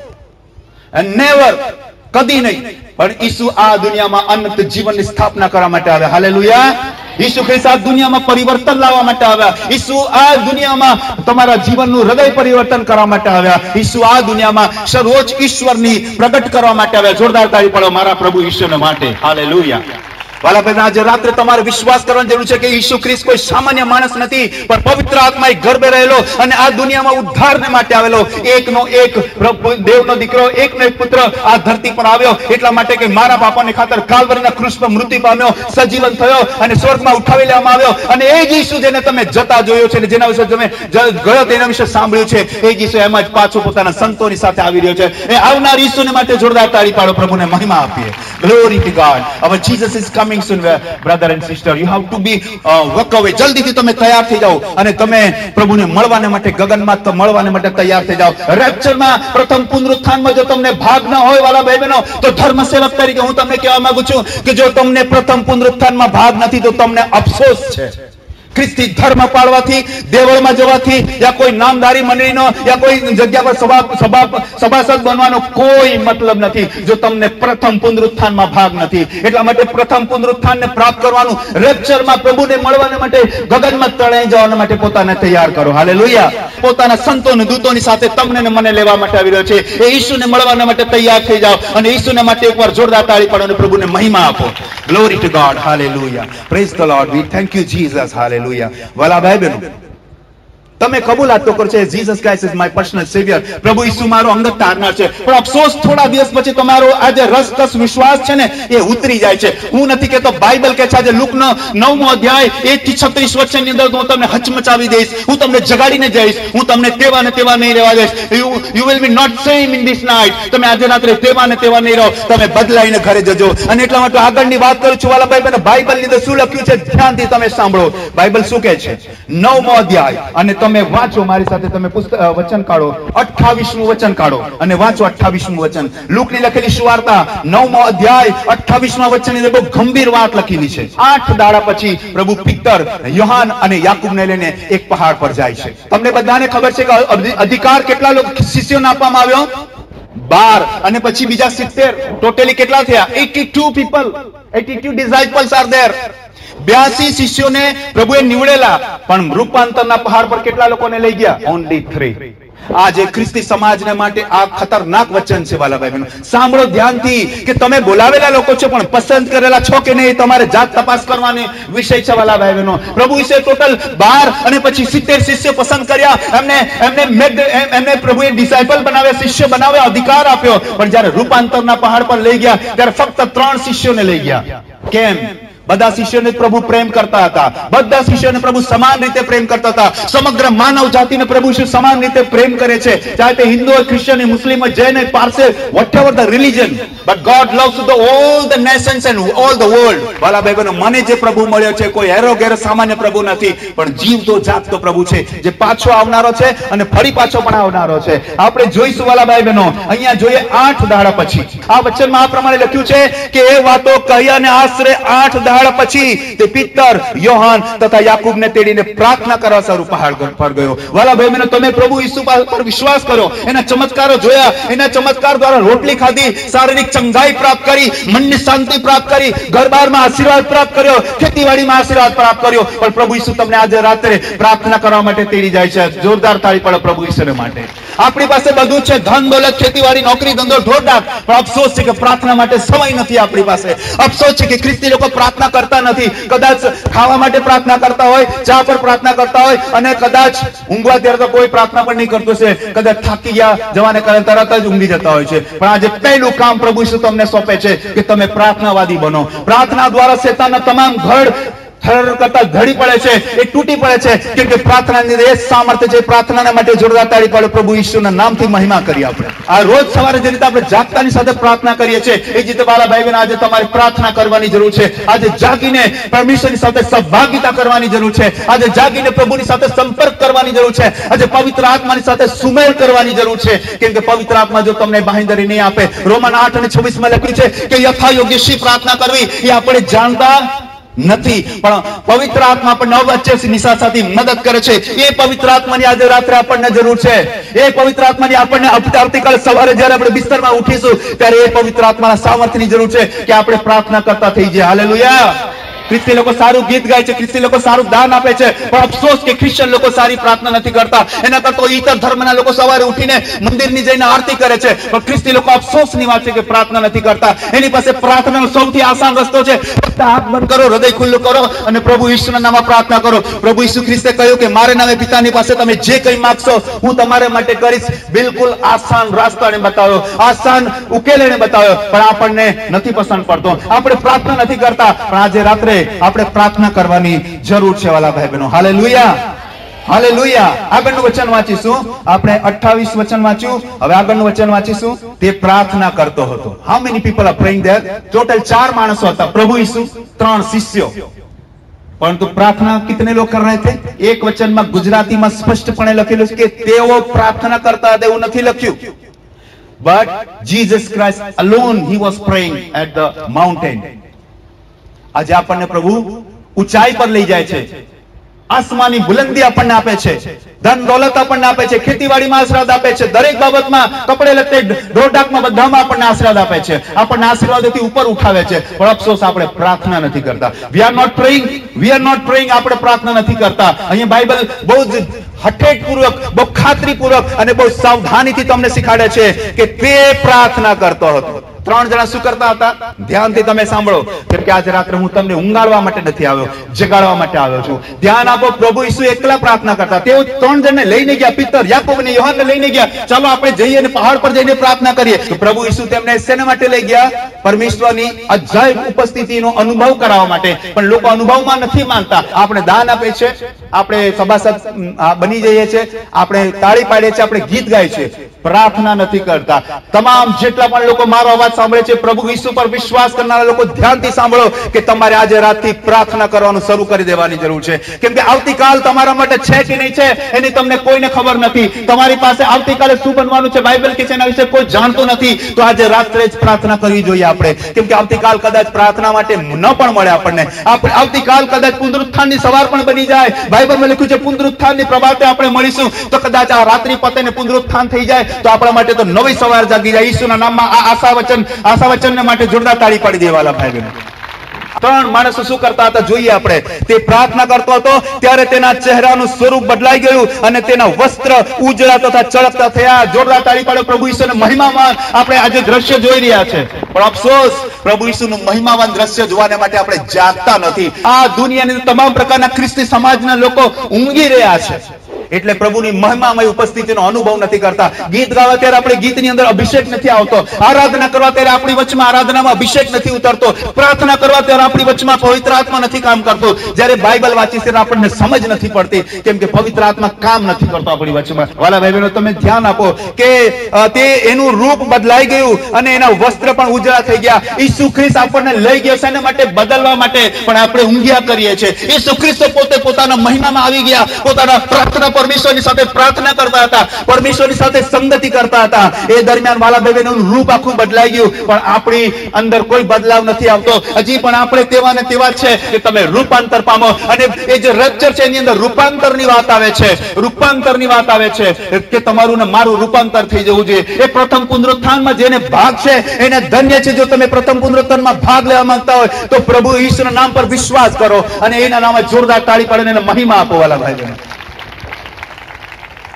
and never, કદી નહીં. પણ ઈસુ આ દુનિયામાં અનંત જીવનની સ્થાપના કરવા માટે આવ્યા. હાલેલુયા. ઈસુ ખ્રિસ્ત આ દુનિયામાં પરિવર્તન લાવવા માટે આવ્યા. ઈસુ આ દુનિયામાં તમારા જીવનનું હૃદય પરિવર્તન કરવા માટે આવ્યા. ઈસુ આ દુનિયામાં સર્વોચ્ચ ઈશ્વરની પ્રગટ કરવા માટે આવ્યા. જોરદાર તાળી પાડો મારા પ્રભુ ઈશ્વરને માટે. હાલેલુયા. વાલા ભાઈ, આજે રાત્રે તમારે વિશ્વાસ કરવાની જરૂર છે કે ઈસુ ખ્રિસ્ત કોઈ સામાન્ય માણસ નથી, પણ પવિત્ર આત્મા ગર્ભે રહેલો અને આ દુનિયામાં ઉદ્ધારને માટે આવેલો એકનો એક દેવનો દીકરો, એકનો એક પુત્ર આ ધરતી પર આવ્યો એટલા માટે કે મારા બાપાની ખાતર કાલ્વરીના ક્રુસ પર મૃત્યુ પામ્યો, સજીવન થયો અને સ્વર્ગમાં ઉઠાવી લેવામાં આવ્યો. અને એ જ ઈસુ જેને તમે જતા જોયો છે, જેના વિશે તમે ગયો તેના વિશે સાંભળ્યું છે, એ જ ઈસુ એમ જ પાછો પોતાના સંતોની સાથે આવી રહ્યો છે. એ આવનાર ઈસુને માટે જોરદાર તાળી પાડો, પ્રભુને મહિમા આપીએ. Glory to God. Our Jesus is coming soon, brother and sister. You have to be work away. જલ્દીથી તમે તૈયાર થઈ જાઓ અને તમે પ્રભુને મળવાને માટે, ગગનમાં મળવાને માટે તૈયાર થઈ જાઓ. રેપ્ચરમાં, પ્રથમ પુનરુત્થાનમાં જો તમને ભાગ ન હોય વાલા ભાઈ બહેનો, તો ધર્મ સેવક તરીકે હું તમને કહેવા માંગુ છું કે જો તમને પ્રથમ પુનરુત્થાનમાં ભાગ નથી તો તમને અફસોસ છે. ખ્રિસ્તી ધર્મ પાળવાથી, દેવળમાં જવાથી, યા કોઈ નામદારી મંડળીનો યા કોઈ જગ્યા પર સભાસદ બનવાનો કોઈ મતલબ નથી જો તમને પ્રથમ પુનરુત્થાનમાં ભાગ નથી. એટલા માટે પ્રથમ પુનરુત્થાનને પ્રાપ્ત કરવાનું, રેપ્ચરમાં પ્રભુને મળવાને માટે, ગગનમાં તણાઈ જવા માટે પોતાને તૈયાર કરો. હાલેલુયા. પોતાના સંતોને, દૂતોની સાથે તમને ને મને લેવા માટે આવી રહ્યો છે. એ ઈસુને મળવાને માટે તૈયાર થઈ જાઓ અને ઈસુને માટે એકવાર જોરદાર તાળી પાડો અને પ્રભુને મહિમા આપો. Glory to God. Hallelujah. Praise the Lord. We thank you, Jesus. Hallelujah. વાલા ભાઈ બહેનો, તમે કબૂલાત તો કરો છો, Jesus Christ is my personal saviour, પ્રભુ ઈસુ મારો અંગત તારનાર છે. પણ અફસોસ, થોડા દિવસ પછી તમારો આજે રસકસ વિશ્વાસ છે ને એ ઉતરી જાય છે. હું નથી કહેતો, બાઇબલ કહે છે આજે લુકનો 9મો અધ્યાય 1 થી 36 વચનની અંદર હું તમને હચમચાવી દઈશ, હું તમને જગાડીને જઈશ, હું તમને તેવા ને તેવા નહીં રહેવા દઈશ. You will be not same in this night. તમે આજે રાત્રે તેવા ને તેવા નહીં રહો, તમે બદલાઈને ઘરે જજો. અને એટલા માટે આગળની વાત કરું છું વાલા ભાઈ બહેનો, બાઇબલની અંદર શું લખ્યું છે ધ્યાનથી તમે સાંભળો. બાઇબલ શું કહે છે? 9મો અધ્યાય, અને તમે વાંચો મારી સાથે, તમે વચન કાઢો, 28મું વચન કાઢો અને વાંચો 28મું વચન. લુકની લખેલી સુવાર્તા 9મો અધ્યાય 28મા વચનની અંદર બહુ ગંભીર વાત લખેલી છે. 8 દાડા પછી પ્રભુ પિત્તર યોહાન અને યાકૂબને લઈને એક પહાડ પર જાય છે. તમને બધાને ખબર છે કે અધિકાર કેટલા લોકો શિષ્યોને આપવામાં આવ્યો? 12. અને પછી બીજા 70. ટોટલી કેટલા થયા? 82 people. 82 disciples are there. 82 શિષ્યોને પ્રભુએ નીવડેલા, પણ રૂપાંતરના પહાડ પર કેટલા લોકોને લઈ ગયા? ઓનલી 3. આજે ખ્રિસ્તી સમાજને માટે આ ખતરનાક વચન છે વાલા ભાઈ બહેનો. સાંભળો ધ્યાનથી કે તમે બોલાવેલા લોકો છો, પણ પસંદ કરેલા છો કે નહીં તમારે જાત તપાસ કરવાની વિષય છે વાલા ભાઈ બહેનો. પ્રભુ વિશે ટોટલ 12 અને પછી 70 શિષ્ય પસંદ કર્યા. એમને પ્રભુએ ડિસાઇપલ બનાવ્યા, શિષ્ય બનાવ્યા, અધિકાર આપ્યો. પણ જ્યારે રૂપાંતરના પહાડ પર લઈ ગયા ત્યારે ફક્ત 3 શિષ્યોને લઈ ગયા. કેમ? બધા શિષ્યોને પ્રભુ પ્રેમ કરતા હતા, બધા શિષ્યોને પ્રભુ સમાન રીતે પ્રેમ કરતા હતા. સમગ્ર માનવ જાતિને પ્રભુ સમાન રીતે પ્રેમ કરે છે, ચાહે તે હિન્દુ હોય, ક્રિશ્ચિયન, મુસ્લિમ હોય, જૈન હોય, Parsi, whatever the religion, but God loves all the nations and all the world. વાલા ભાઈ બહેનો, મને જે પ્રભુ મળ્યો છે કોઈ હેરો ગેરો સામાન્ય પ્રભુ નથી, પણ જીવતો જાગતો પ્રભુ છે, જે પાછો આવનારો છે અને ફરી પાછો પણ આવનારો છે. આપણે જોઈશું વાલા ભાઈ બહેનો. અહીંયા જોઈએ 8 દાડા પછી આ વચનમાં આ પ્રમાણે લખ્યું છે કે એ વાતો કહી અને આશરે 8 દાડા પછી તે પિત્તર, યોહાન તથા યાકૂબને તેડીને પ્રાર્થના કરવા સારું પહાડ પર ગયો. વાલા ભાઈ બહેનો, તમે પ્રભુ ઈસુ પર વિશ્વાસ કરો, એના ચમત્કારો જોયા, એના ચમત્કાર દ્વારા રોટલી ખાધી, શારીરિક ચંગાઈ પ્રાપ્ત કરી, મનની શાંતિ પ્રાપ્ત કરી, ઘરબારમાં આશીર્વાદ પ્રાપ્ત કર્યો, ખેતીવાડીમાં આશીર્વાદ પ્રાપ્ત કર્યો. પણ પ્રભુ ઈસુ તમને આજે રાત્રે પ્રાર્થના કરવા માટે તેડી જાય છે. જોરદાર તાળી પાડો પ્રભુ ઈસુને માટે. આપણી પાસે બધું છે, ધન દોલત, ખેતીવાડી, નોકરી ધંધો, ઢોરઢાક, પણ અફસોસ છે કે પ્રાર્થના માટે સમય નથી આપણી પાસે. અફસોસ છે કે ખ્રિસ્તી લોકો પ્રાર્થના કરતા નથી. કદાચ ખાવા માટે પ્રાર્થના કરતા હોય, ચા પર પ્રાર્થના કરતા હોય, અને કદાચ ઊંઘવા ત્યારે તો કોઈ પ્રાર્થના પણ નહીં કરતું છે. કદાચ થાકી ગયા જવાને કારણે તરત જ ઊંઘી જતા હોય છે. પણ આજે પહેલું કામ પ્રભુ ઈસુ તમને સોંપે છે કે તમે પ્રાર્થનાવાદી બનો. પ્રાર્થના દ્વારા શેતાનના તમામ ઘડ કરતા ધડી પડે છે, એ તૂટી પડે છે, કેમ કે પ્રાર્થનાની એ સામર્થ્ય છે. પ્રાર્થનાના માટે જોરદાર તાળી પાડો. પ્રભુ ઈસુના નામથી મહિમા કરીએ. આપણે આ રોજ સવારે જે રીતે આપણે જાગતાની સાથે પ્રાર્થના કરીએ છીએ, એ રીતે વાલા ભાઈ બહેન આજે તમારે પ્રાર્થના કરવાની જરૂર છે. આજે જાગીને પરમેશ્વરની સાથે સહભાગિતા કરવાની જરૂર છે. આજે જાગીને પ્રભુની સાથે સંપર્ક કરવાની જરૂર છે. આજે પવિત્ર આત્માની સાથે સુમેળ કરવાની જરૂર છે, કેમ કે પવિત્ર આત્મા જો તમને બાંહેધરી નહીં આપે, રોમન 8:26 માં લખ્યું છે કે યથાયોગ્ય શી પ્રાર્થના કરવી એ આપણે જાણતા નથી, પણ પવિત્ર આત્મા આપણને અવચ્છેની સાથે મદદ કરે છે. એ પવિત્ર આત્માની આજે રાત્રે આપણને જરૂર છે. એ પવિત્ર આત્માની આપણને આવતીકાલે સવારે જ્યારે આપણે બિસ્તરમાં ઉઠીશું ત્યારે એ પવિત્ર આત્માના સામર્થ્યની જરૂર છે કે આપણે પ્રાર્થના કરતા થઈ જઈએ. હાલેલુયા. ખ્રિસ્તી લોકો સારું ગીત ગાય છે, ખ્રિસ્તી લોકો સારું દાન આપે છે, પણ અફસોસ કે ક્રિશ્ચિયન લોકો સારી પ્રાર્થના નથી કરતા. એના કરતા ઇતર ધર્મના લોકો સવારે ઉઠીને મંદિરની જઈને આરતી કરે છે, પણ ખ્રિસ્તી લોકો અફસોસની વાત છે કે પ્રાર્થના નથી કરતા. એની પાસે પ્રાર્થનાનો સૌથી આસાન રસ્તો છે. હાથ બંધ કરો, હૃદય ખુલ્લું કરો અને પ્રભુ ઈસુના નામમાં પ્રાર્થના કરો. પ્રભુ ઈસુ ખ્રિસ્તે કહ્યું કે મારે નામે પિતાની પાસે તમે જે કંઈ માંગશો હું તમારા માટે કરીશ. બિલકુલ આસાન રસ્તાને બતાવ્યો, આસાન ઉકેલ એને બતાવ્યો, પણ આપણને નથી પસંદ પડતો. આપણે પ્રાર્થના નથી કરતા, પણ આજે રાત્રે આપણે પ્રાર્થના કરવાની જરૂર છે વાલા ભાઈ બહેનો. હાલેલુયા, હાલેલુયા. આગળનું વચન વાંચીશું આપણે. 28 વચન વાંચ્યું, હવે આગળનું વચન વાંચીશું. તે પ્રાર્થના કરતો હતો. How many people are praying there? Total 4 માણસો હતા, પ્રભુ ઈસુ, 3 શિષ્યો. પરંતુ પ્રાર્થના કિતને લોગ કર રહે થે? એક વચનમાં ગુજરાતીમાં સ્પષ્ટપણે લખેલું છે કે તેઓ પ્રાર્થના કરતા હતા, એવું નથી લખ્યું. But Jesus Christ alone, he was praying at the mountain. આજે આપણને પ્રભુ ઊંચાઈ પર લઈ જાય છે, આસમાની બુલંદી આપણને આપે છે, ધન દોલત આપણને આપે છે, ખેતીવાડીમાં આશીર્વાદ આપે છે, દરેક બાબતમાં, કપડે લત્તે, ઢોરઢાકમાં બધામાં આપણને આશીર્વાદ આપે છે, આપણને આશીર્વાદથી ઉપર ઉઠાવે છે. પણ અફસોસ આપણે પ્રાર્થના નથી કરતા. we are not praying. આપણે પ્રાર્થના નથી કરતા. અહીંયા બાઇબલ બહુ જ હઠેટપૂર્વક, બહુ ખાતરીપૂર્વક અને બહુ સાવધાનીથી તમને શીખવાડે છે કે તે પ્રાર્થના કરતો હતો. 3 જણા શું કરતા હતા? ધ્યાનથી તમે સાંભળો, કેમ કે આજે રાત્રે હું તમને ઊંઘાડવા માટે નથી આવ્યો, જગાડવા માટે આવ્યો છું. ધ્યાન આપો. પ્રભુ ઈસુ એકલા પ્રાર્થના કરતા. તેઓ 3 જણને લઈને ગયા, પિતર, યાકૂબ અને યોહાનને લઈને ગયા. ચાલો આપણે જઈએ અને પહાડ પર જઈને પ્રાર્થના કરીએ. તો પ્રભુ ઈસુ તેમને શેના માટે લઈ ગયા? પરમેશ્વરની અજાયબ ઉપસ્થિતિનો અનુભવ કરાવવા માટે. પણ લોકો અનુભવમાં નથી માનતા. આપણે દાન આપે છે, આપણે સભાસદ બની જઈએ છીએ, આપણે તાળી પાડીએ છીએ, આપણે ગીત ગાય છે, પ્રાર્થના નથી કરતા. તમામ જેટલા પણ લોકો મારો અવાજ સાંભળે છે, પ્રભુ ઈસુ પર વિશ્વાસ કરનારા લોકો ધ્યાનથી સાંભળો કે તમારે આજે રાતથી પ્રાર્થના કરવાનું શરૂ કરી દેવાની જરૂર છે. કેમ કે આવતીકાલ તમારા માટે છે કે નહીં છે એની તમને કોઈને ખબર નથી. તમારી પાસે આવતીકાલે શું બનવાનું છે બાઇબલ કે છે એના વિશે કોઈ જાણતું નથી. તો આજે રાત્રે જ પ્રાર્થના કરવી જોઈએ આપણે, કેમ કે આવતીકાલ કદાચ પ્રાર્થના માટે ન પણ મળે આપણને. આવતીકાલ કદાચ પુનરુત્થાનની સવાર પણ બની જાય. બાઇબલમાં લખ્યું છે પુનરુત્થાનની પ્રભાતે આપણે મળીશું. તો કદાચ આ રાત્રિ પતે ને પુનરુત્થાન થઈ જાય તો આપણા માટે તો નવી સવાર જાગી જાય. ઈસુના નામમાં આ આશા વચનને માટે જોરદાર તાળી પાડી દેવાલા ભાઈ બહેનો. 3 માણસો શું કરતા હતા જોઈએ આપણે. તે પ્રાર્થના કરતો હતો ત્યારે તેના ચહેરાનું સ્વરૂપ બદલાઈ ગયું અને તેના વસ્ત્ર ઉજળા તથા ચળકતા થયા. જોરદાર તાળી પાડો. પ્રભુ ઈસુના મહિમાવાન આપણે આજે દ્રશ્ય જોઈ રહ્યા છે, પણ અફસોસ પ્રભુ ઈસુનું મહિમાવાન દ્રશ્ય જોવાને માટે આપણે જાગતા નથી. આ દુનિયાની તમામ પ્રકારના ખ્રિસ્તી સમાજના લોકો ઊંઘી રહ્યા છે, એટલે પ્રભુની મહિમામય ઉપસ્થિતિનો અનુભવ નથી કરતા. ગીત ગાવા ત્યારે આપણે ગીતની અંદર અભિષેક નથી આવતો. આરાધના કરવા ત્યારે આપણી વચમાં આરાધનામાં અભિષેક નથી ઉતરતો. પ્રાર્થના કરવા ત્યારે આપણી વચમાં પવિત્ર આત્મા નથી કામ કરતો. જ્યારે બાઇબલ વાંચી ત્યારે આપણને સમજ નથી પડતી, કેમ કે પવિત્ર આત્મા કામ નથી કરતો આપણી વચમાં. વાલા ભાઈ બહેનો, તમે ધ્યાન આપો કે તે એનું રૂપ બદલાઈ ગયું અને એના વસ્ત્ર પણ ઉજળા થઈ ગયા. ઈસુ ખ્રિસ્ત આપણને લઈ ગયો શેના માટે? બદલવા માટે. પણ આપણે ઊંઘ્યા કરીએ છીએ. ઈસુ ખ્રિસ્ત પોતે પોતાના મહિમામાં આવી ગયા. પોતાના પ્રાર્થના પરમેશ્વરની સાથે પ્રાર્થના કરતા હતા, પરમેશ્વરની સાથે સંગતિ કરતા હતા. એ દરમિયાન વાલા ભાઈ બહેનોનું રૂપ આખું બદલાઈ ગયું, પણ આપણી અંદર કોઈ બદલાવ નથી આવતો. હજી પણ આપણે તેવા ને તેવા છે કે તમે રૂપાંતર પામો. અને એ જે રપ્ચર છે એની અંદર રૂપાંતરની વાત આવે છે, રૂપાંતરની વાત આવે છે કે તમારું ને મારું રૂપાંતર થઈ જવું જોઈએ. એ પ્રથમ પુનરુત્થાનમાં જેને ભાગ છે એને ધન્ય છે. જો તમે પ્રથમ પુનરુત્થાનમાં ભાગ લેવા માંગતા હોય તો પ્રભુ ઈસુના નામ પર વિશ્વાસ કરો અને એના નામે જોરદાર તાળી પાડીને એને મહિમા આપો વાલા ભાઈ બહેનો.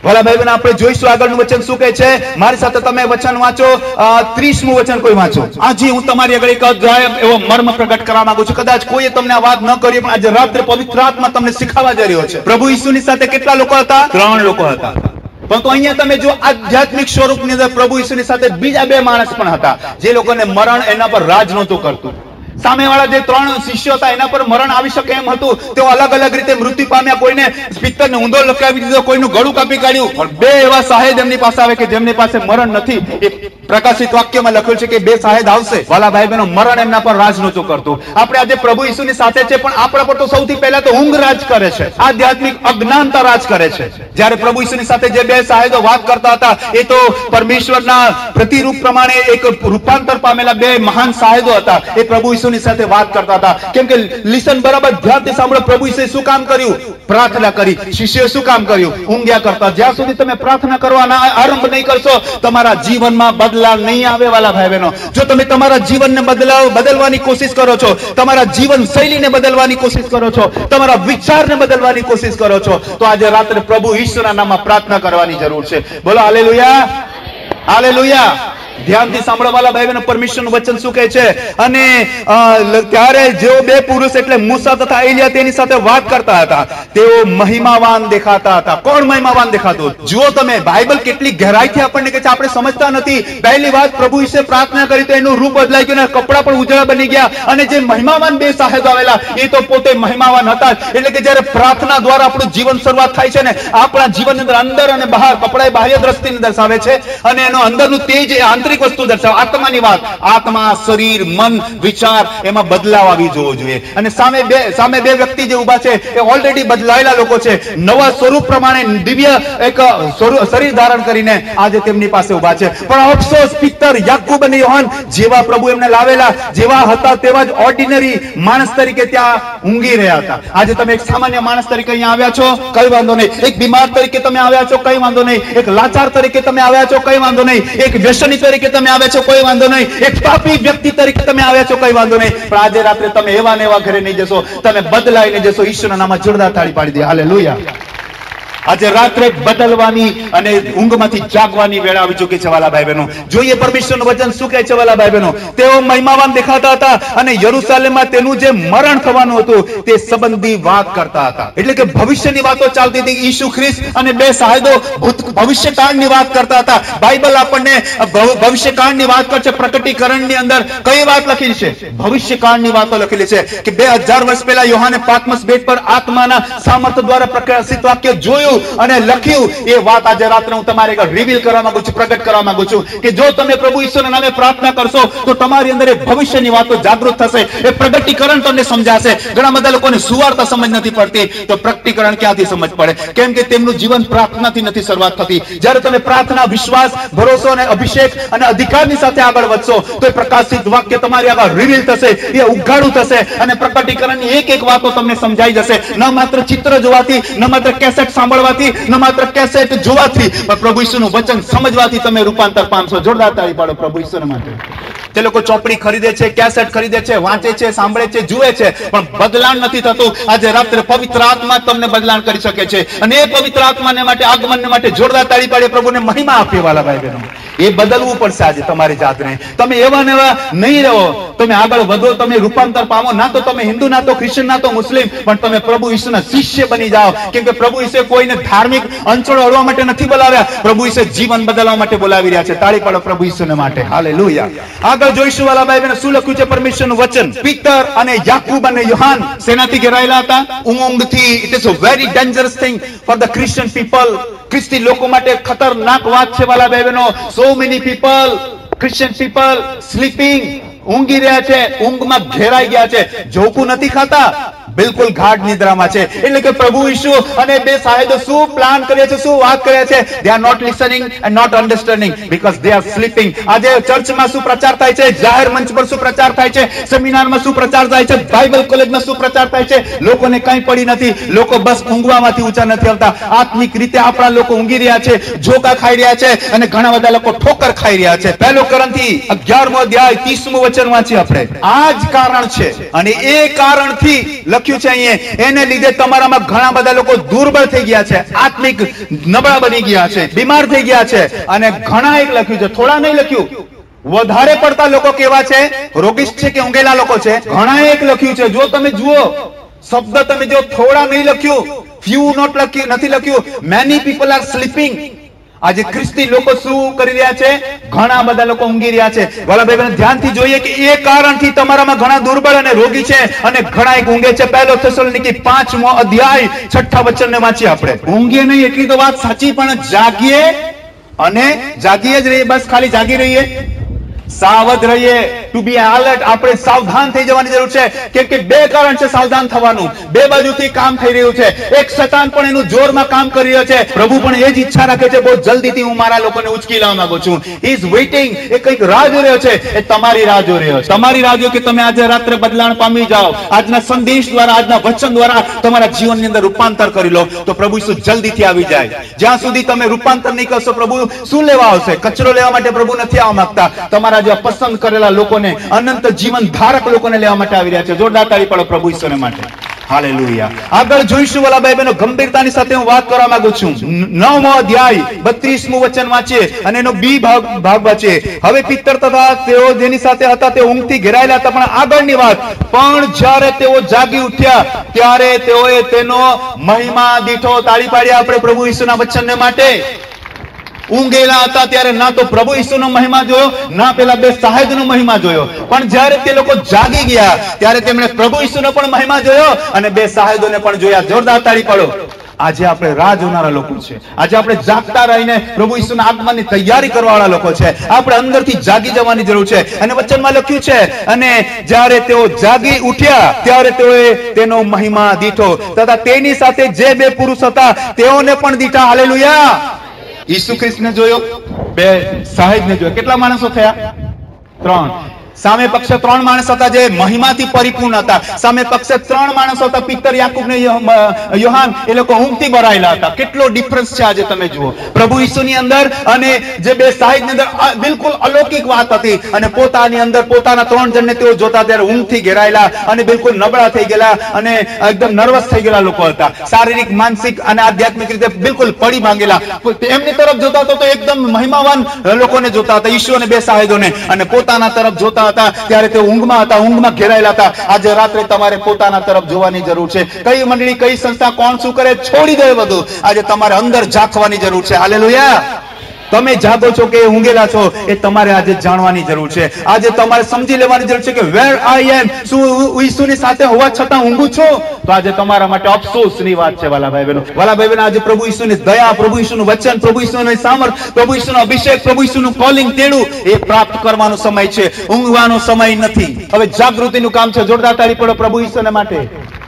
ભલા ભાઈ બહેન, આપણે જોઈશું આગળનું વચન શું કહે છે. મારી સાથે તમે વચન વાંચો, 30મું વચન કોઈ વાંચો. આજે હું તમારી આગળ એક અધ્યાય એવો મર્મ પ્રગટ કરવા માંગુ છું. કદાચ કોઈએ તમને આ વાત ન કરી, પણ આજે રાત્રે પવિત્ર આત્મા તમને શીખવવા જઈ રહ્યો છે. પ્રભુ ઈસુની સાથે કેટલા લોકો હતા? 3 લોકો હતા. પરંતુ અહીંયા તમે જો આધ્યાત્મિક સ્વરૂપની અંદર પ્રભુ ઈસુની સાથે બીજા 2 માણસ પણ હતા, જે લોકોને મરણ એના પર રાજ નહોતું કરતું. સામેવાળા જે 3 શિષ્યો હતા એના પર મરણ આવી શકે એમ હતું. તેઓ અલગ અલગ રીતે મૃત્યુ પામ્યા. કોઈને પિત્તરને ઊંધો લગાવી દીધો, કોઈનું ગળું કાપી કાઢ્યું. પણ 2 એવા સાહેબ એમની પાસે આવે કે જેમની પાસે મરણ નથી. એ પ્રકાશિત વાક્યમાં લખ્યું છે કે 2 સાહેબ આવશે. વાલા ભાઈ બહેનો, મરણ એમના પર રાજ નહોતું કરતું. આપણે આજે પ્રભુ ઈસુની સાથે છે, પણ આપણા પર તો સૌથી પહેલા તો ઊંઘ રાજ કરે છે, આધ્યાત્મિક અજ્ઞાનતા રાજ કરે છે. જ્યારે પ્રભુ ઈસુની સાથે જે 2 સાહેબો વાત કરતા હતા, એ તો પરમેશ્વરના પ્રતિરૂપ પ્રમાણે એક રૂપાંતર પામેલા 2 મહાન સાહેબો હતા. એ પ્રભુ ઈસુની સાથે વાત કરતા હતા. કેમ કે લિસન, બરાબર ધ્યાનથી સાંભળો. પ્રભુ ઈસુએ શું કામ કર્યું? પ્રાર્થના કરી. શિષ્યોએ શું કામ કર્યું? ઊંઘ્યા કરતા. જ્યાં સુધી તમે પ્રાર્થના કરવાના આરંભ નહીં કરશો, તમારા જીવનમાં બદલાવ નહીં આવે. વાલા ભાઈ બહેનો, જો તમે તમારા જીવનને બદલવાની કોશિશ કરો છો, તમારા જીવન શૈલીને બદલવાની કોશિશ કરો છો, તમારા વિચારને બદલવાની કોશિશ કરો છો, તો આજે રાત્રે પ્રભુ ઈશ્વરના નામમાં પ્રાર્થના કરવાની જરૂર છે. બોલો હાલેલુયા, હાલેલુયા. ધ્યાનથી સાંભળો વાલા ભાઈ બહેનો, પરમેશ્વરનું વચન શું કહે છે. અને ત્યારે જેઓ 2 પુરુષ એટલે મૂસા તથા એલિયા તેની સાથે વાત કરતા હતા, તેઓ મહિમાવાન દેખાતા હતા. કોણ મહિમાવાન દેખાતું? જુઓ તમે, બાઇબલ કેટલી ગહેરાઈથી આપણને કહે છે, આપણે સમજતા નથી. પહેલી વાત, પ્રભુ વિશે પ્રાર્થના કરી તો એનું રૂપ બદલાઈ ગયું, કપડા પણ ઉજળા બની ગયા. અને જે મહિમાવાન 2 સાહેબ આવેલા, એ તો પોતે મહિમાવાન હતા. એટલે કે જ્યારે પ્રાર્થના દ્વારા આપણું જીવન શરૂઆત થાય છે ને, આપણા જીવન અંદર અને બહાર, કપડા બાહ્ય દ્રષ્ટિને દર્શાવે છે, અને એનો અંદરનું તેજ એ આંતરિક વસ્તુ દર્શાવે. આત્માની વાત, આત્મા, શરીર, મન, વિચાર, એમાં બદલાવ આવી જવો જોઈએ. અને સામે બે વ્યક્તિ જે ઉભા છે એ ઓલરેડી બદલાયેલા લોકો છે. નવા સ્વરૂપ પ્રમાણે દિવ્ય એક શરીર ધારણ કરીને આજે તેમની પાસે ઉભા છે. પણ અફસોસ, પિત્તર, યાકૂબ અને યોહાન જેવા પ્રભુ એમને લાવેલા, જેવા હતા તેવા જ ઓર્ડિનરી માણસ તરીકે ત્યાં ઊંઘી રહ્યા હતા. આજે તમે એક સામાન્ય માણસ તરીકે અહીંયા આવ્યા છો, કઈ વાંધો નહીં. એક બીમાર તરીકે તમે આવ્યા છો, કઈ વાંધો નહીં. એક લાચાર તરીકે તમે આવ્યા છો, કઈ વાંધો નહીં. એક વ્યસની તરીકે તમે આવ્યા છો, કોઈ વાંધો નહીં. એક પાપી વ્યક્તિ તરીકે તમે આવ્યા છો, કઈ વાંધો નહીં. પણ આજે રાત્રે તમે એવા ને એવા ઘરે નહીં જશો, તમે બદલાઈને જશો. ઈશ્વરના નામમાં જોરદાર તાળી પાડી દે. હાલેલુયા. આજે રાત્રે બદલવાની અને ઊંઘમાંથી જાગવાની વેળા આવી ચૂકી છે વાલા ભાઈ બહેનો. જોઈએ પરમેશ્વરનું વચન શું કહે છે વાલા ભાઈ બહેનો. તેઓ મહિમાવાન દેખાતા હતા અને યરુશલેમમાં તેનું જે મરણ થવાનું હતું તે સંબંધી વાત કરતા હતા. એટલે કે ભવિષ્યની વાતો ચાલતી હતી. ઈસુ ખ્રિસ્ત અને 2 સાહેબો ભવિષ્યકાળની વાત કરતા હતા. બાઇબલ આપણને ભવિષ્યકાળની વાત કરશે. પ્રકટીકરણની અંદર કઈ વાત લખેલી છે? ભવિષ્યકાળની વાતો લખેલી છે કે 2000 વર્ષ પહેલા યોહાને પાત્મસ બેટ પર આત્માના સામર્થ્ય દ્વારા પ્રકાશિત વાક્ય જોયું અને લખ્યું. એ વાત આજે રાત્રે હું તમારી આગળ રિવીલ કરવા માંગુ છું, પ્રગટ કરવા માંગુ છું કે જો તમે પ્રભુ ઈશ્વરના નામે પ્રાર્થના કરશો તો તમારી અંદર એ ભવિષ્યની વાતો જાગૃત થશે. એ પ્રગટીકરણ તમને સમજાશે. ઘણા બધા લોકોને સુવાર્તા સમજ નથી પડતી, તો પ્રગટીકરણ ક્યાંથી સમજ પડે? કેમ કે તેમનું જીવન પ્રાર્થનાથી નથી શરૂઆત થતી. જ્યારે તમે પ્રાર્થના, વિશ્વાસ, ભરોસો અને અભિષેક અને અધિકારની સાથે આગળ વધશો તો એ પ્રકાશિત વાક્ય તમારી આગળ રિવીલ થશે, એ ઉઘાડું થશે અને પ્રગટીકરણની એક એક વાતો તમને સમજાઈ જશે. ન માત્ર ચિત્ર જોવાથી, ન માત્ર કેસેટ સાંભળવાથી, ન માત્ર કેસેટ જોવાથી, પણ પ્રભુ ઈસુનું વચન સમજવાથી તમે રૂપાંતર પામશો. જોરદાર તાળી પાડો પ્રભુ ઈસુ માટે. તે લોકો ચોપડી ખરીદે છે, કેસેટ ખરીદે છે, વાંચે છે, સાંભળે છે, જુએ છે, પણ બદલાણ નથી થતું. આજે રાત્રે પવિત્ર આત્મા તમને બદલાણ કરી શકે છે. અને એ પવિત્ર આત્માને માટે, આગમનને માટે જોરદાર તાળી પાડી પ્રભુને મહિમા આપીએ વાલા ભાઈ બહેનો. એ બદલવું પડશે આજે તમારી જાતને. તમે એવા ને એવા નહીં રહો. તમે આગળ વધો, તમે રૂપાંતર પામો. ના તો તમે હિન્દુ, ના તો ક્રિશ્ચન, ના તો મુસ્લિમ, પણ તમે પ્રભુ ઈસુના શિષ્ય બની જાઓ. કેમ કે પ્રભુ ઈસુ કોઈને ધાર્મિક અંચળો હળવા માટે નથી બોલાવ્યા. પ્રભુ ઈસુ જીવન બદલવા માટે બોલાવી રહ્યા છે. તાળી પાડો પ્રભુ ઈસુને માટે. હાલેલુયા. આગળ જોઈશું વાલા ભાઈ બહેનો શું લખ્યું છે પરમેશ્વરનું વચન. પિત્તર અને યાકૂબ અને યોહાન શેનાથી ઘેરાયેલા હતા? ઊંઘથી. It is a very dangerous thing for the Christian people. ખ્રિસ્તી લોકો માટે ખતરનાક વાત છે વાલા ભાઈ બહેનો. So many people, Christian people sleeping, ઊંઘી રહ્યા છે, ઊંઘમાં ઘેરાઈ ગયા છે, જોકું નથી ખાતા, બિલકુલ ગાઢ નિદ્રામાં છે. એટલે કે પ્રભુ ઈસુ અને 2 સાહેબો શું પ્લાન કર્યા છે, શું વાત કર્યા છે? they are not listening and not understanding because they are sleeping. આજે ચર્ચમાં શું પ્રચાર થાય છે, જાહેર મંચ પર શું પ્રચાર થાય છે, સેમિનારમાં શું પ્રચાર થાય છે, બાઇબલ કોલેજમાં શું પ્રચાર થાય છે, લોકોને કંઈ પડી નથી. લોકો બસ ઊંઘવામાંથી ઊંચા નથી આવતા. આત્મિક રીતે આપણા લોકો ઊંઘી રહ્યા છે, ઝોકા ખાઈ રહ્યા છે, અને ઘણા બધા લોકો ઠોકર ખાઈ રહ્યા છે. 1 કોરિન્થી 11મો અધ્યાય 30મું વચન વાંચીએ આપણે. આ જ કારણ છે અને એ કારણથી લખ્યું છે અહીંયા, એને લીધે તમારામાં ઘણા બધા લોકો દુર્બળ થઈ ગયા છે, આત્મિક નબળા બની ગયા છે, બીમાર થઈ ગયા છે. અને ઘણા એક લખ્યું છે, થોડા નહીં લખ્યું. વધારે પડતા લોકો કેવા છે? રોગિષ્ઠ છે કે ઊંઘેલા લોકો છે? ઘણા એક લખ્યું છે. જો તમે જુઓ શબ્દ, તમે જો થોડા નહીં લખ્યું, few not લખ્યું નથી લખ્યું, many people are sleeping. આજે ખ્રિસ્તી લોકો શું કરી રહ્યા છે? ઘણા બધા લોકો ઊંઘી રહ્યા છે. વાલા ભાઈ ધ્યાનથી જોઈએ કે એ કારણથી તમારામાં ઘણા દુર્બળ અને રોગી છે અને ઘણા એક ઊંઘે છે. પહેલો થેસલોનિકી 5મો અધ્યાય 6ઠ્ઠા વચનને વાંચીએ આપણે. ઊંઘીએ નહીં એટલી તો વાત સાચી, પણ જાગીએ અને જાગીએ જ રહીએ. બસ ખાલી જાગી રહીએ, સાવધ રહીએ, ટુ બી એલર્ટ. આપણે સાવધાન થઈ જવાની જરૂર છે, કેમ કે બે કારણ છે સાવધાન થવાનું. બે બાજુથી કામ થઈ રહ્યું છે. એક શૈતાન પણ એનું જોરમાં કામ કરી રહ્યો છે. પ્રભુ પણ એ જ ઈચ્છા રાખે છે, બહુ જલ્દીથી હું મારા લોકોને ઉચકી લાવવા માંગુ છું. He is waiting. એ કંઈક રાહ જોઈ રહ્યો છે. એ તમારી રાહ જોઈ રહ્યો છે. તમારી રાહ જો કે તમે આજે રાત્રે બદલાણ પામી જાઓ. આજના સંદેશ દ્વારા, આજના વચન દ્વારા તમારા જીવનની અંદર રૂપાંતર કરી લો, તો પ્રભુ શું જલ્દીથી આવી જાય. જ્યાં સુધી તમે રૂપાંતર નહીં કરશો, પ્રભુ શું લેવા આવશે? કચરો લેવા માટે પ્રભુ નથી આવવા માંગતા. તમારા પસંદ કરેલા લોકોને, અનંત જીવન ધારક લોકોને લેવા માટે આવી રહ્યા છે. જોરદાર તાળી પાડો પ્રભુ ઈશ્વર માટે. હાલેલુયા. આગળ જોઈશું વાલા ભાઈ બહેનો, ગંભીરતાની સાથે હું વાત કરવા માંગુ છું. 9મો અધ્યાય 32મું વચન વાંચીએ અને એનો બી ભાગ વાંચીએ. હવે પિત્તર તથા તેઓ જેની સાથે હતા તે ઊંઘથી ઘેરાયેલા હતા. પણ આગળની વાત, પણ જ્યારે તેઓ જાગી ઉઠ્યા ત્યારે તેઓએ તેનો મહિમા દીઠો. તાળી પાડ્યા આપણે પ્રભુ ઈશ્વરના વચનને માટે. ઊંઘેલા હતા ત્યારે ના તો પ્રભુ ઈસુનો મહિમા જોયો, ના પેલા બે સાહેબનો મહિમા જોયો. પણ જ્યારે તે લોકો જાગી ગયા ત્યારે તેમણે પ્રભુ ઈસુનો પણ મહિમા જોયો અને બે સાહેબોને પણ જોયા. જોરદાર તાળી પાડો. આજે આપણે રાહ જોનારા લોકો છે. આજે આપણે જાગતા રહીને પ્રભુ ઈસુના આગમનની તૈયારી કરવાવાળા લોકો છે. આપણે અંદરથી જાગી જવાની જરૂર છે. અને વચનમાં લખ્યું છે, અને જ્યારે તેઓ જાગી ઉઠ્યા ત્યારે તેઓએ તેનો મહિમા દીઠો તથા તેની સાથે જે બે પુરુષ હતા તેઓને પણ દીઠા. હાલેલુયા. ઈસુ ખ્રિસ્તને જોયો, બે સાહેબને જોયો. કેટલા માણસો થયા? 3. સામે પક્ષે 3 માણસ હતા જે મહિમાથી પરિપૂર્ણ હતા. સામે પક્ષે 3 માણસો હતા, પિત્તર, યાકૂબ ને યોહાન. એ લોકો ઊંઘથી ભરાયેલા હતા. કેટલો ડિફરન્સ છે આજે તમે જુઓ. પ્રભુ ઈસુની અંદર અને જે બે સાહેબની અંદર બિલકુલ અલૌકિક વાત હતી. અને પોતાની અંદર પોતાના 3 જણને તેઓ જોતા ત્યારે ઊંઘથી ઘેરાયેલા અને બિલકુલ નબળા થઈ ગયેલા અને એકદમ નર્વસ થઈ ગયેલા લોકો હતા. શારીરિક, માનસિક અને આધ્યાત્મિક રીતે બિલકુલ પડી માંગેલા. એમની તરફ જોતા હતો તો એકદમ મહિમાવાન લોકોને જોતા હતા, ઈસુ અને બે સાહેબોને. અને પોતાના તરફ જોતા હતા ત્યારે તે ઊંઘમાં હતા, ઊંઘમાં ઘેરાયેલા હતા. આજે રાત્રે તમારે પોતાના તરફ જોવાની જરૂર છે. કઈ મંડળી, કઈ સંસ્થા, કોણ શું કરે, છોડી દે બધું. આજે તમારે અંદર ઝાંખવાની જરૂર છે. હાલેલુયા. તમે જાગો છો કે ઊંઘેલા છો, એ તમારે આજે જાણવાની જરૂર છે. આજે તમારે સમજી લેવાની જરૂર છે કે વેર આઈ એમ. શું ઈસુની સાથે હોવા છતાં ઊંઘું છું? તો આજે તમારા માટે અફસોસની વાત છે વાલા ભાઈ બહેનો. વાલા ભાઈ બહેનો, આજે પ્રભુ ઈસુની દયા, પ્રભુ ઈસુનું વચન, પ્રભુ ઈસુનું સામર્થ્ય, પ્રભુ ઈસુનો અભિષેક, પ્રભુ ઈસુનું કોલિંગ તેડું એ પ્રાપ્ત કરવાનો સમય છે. ઊંઘવાનો સમય નથી. હવે જાગૃતિનું કામ છે. જોરદાર તાળી પડો પ્રભુ ઈસુને માટે.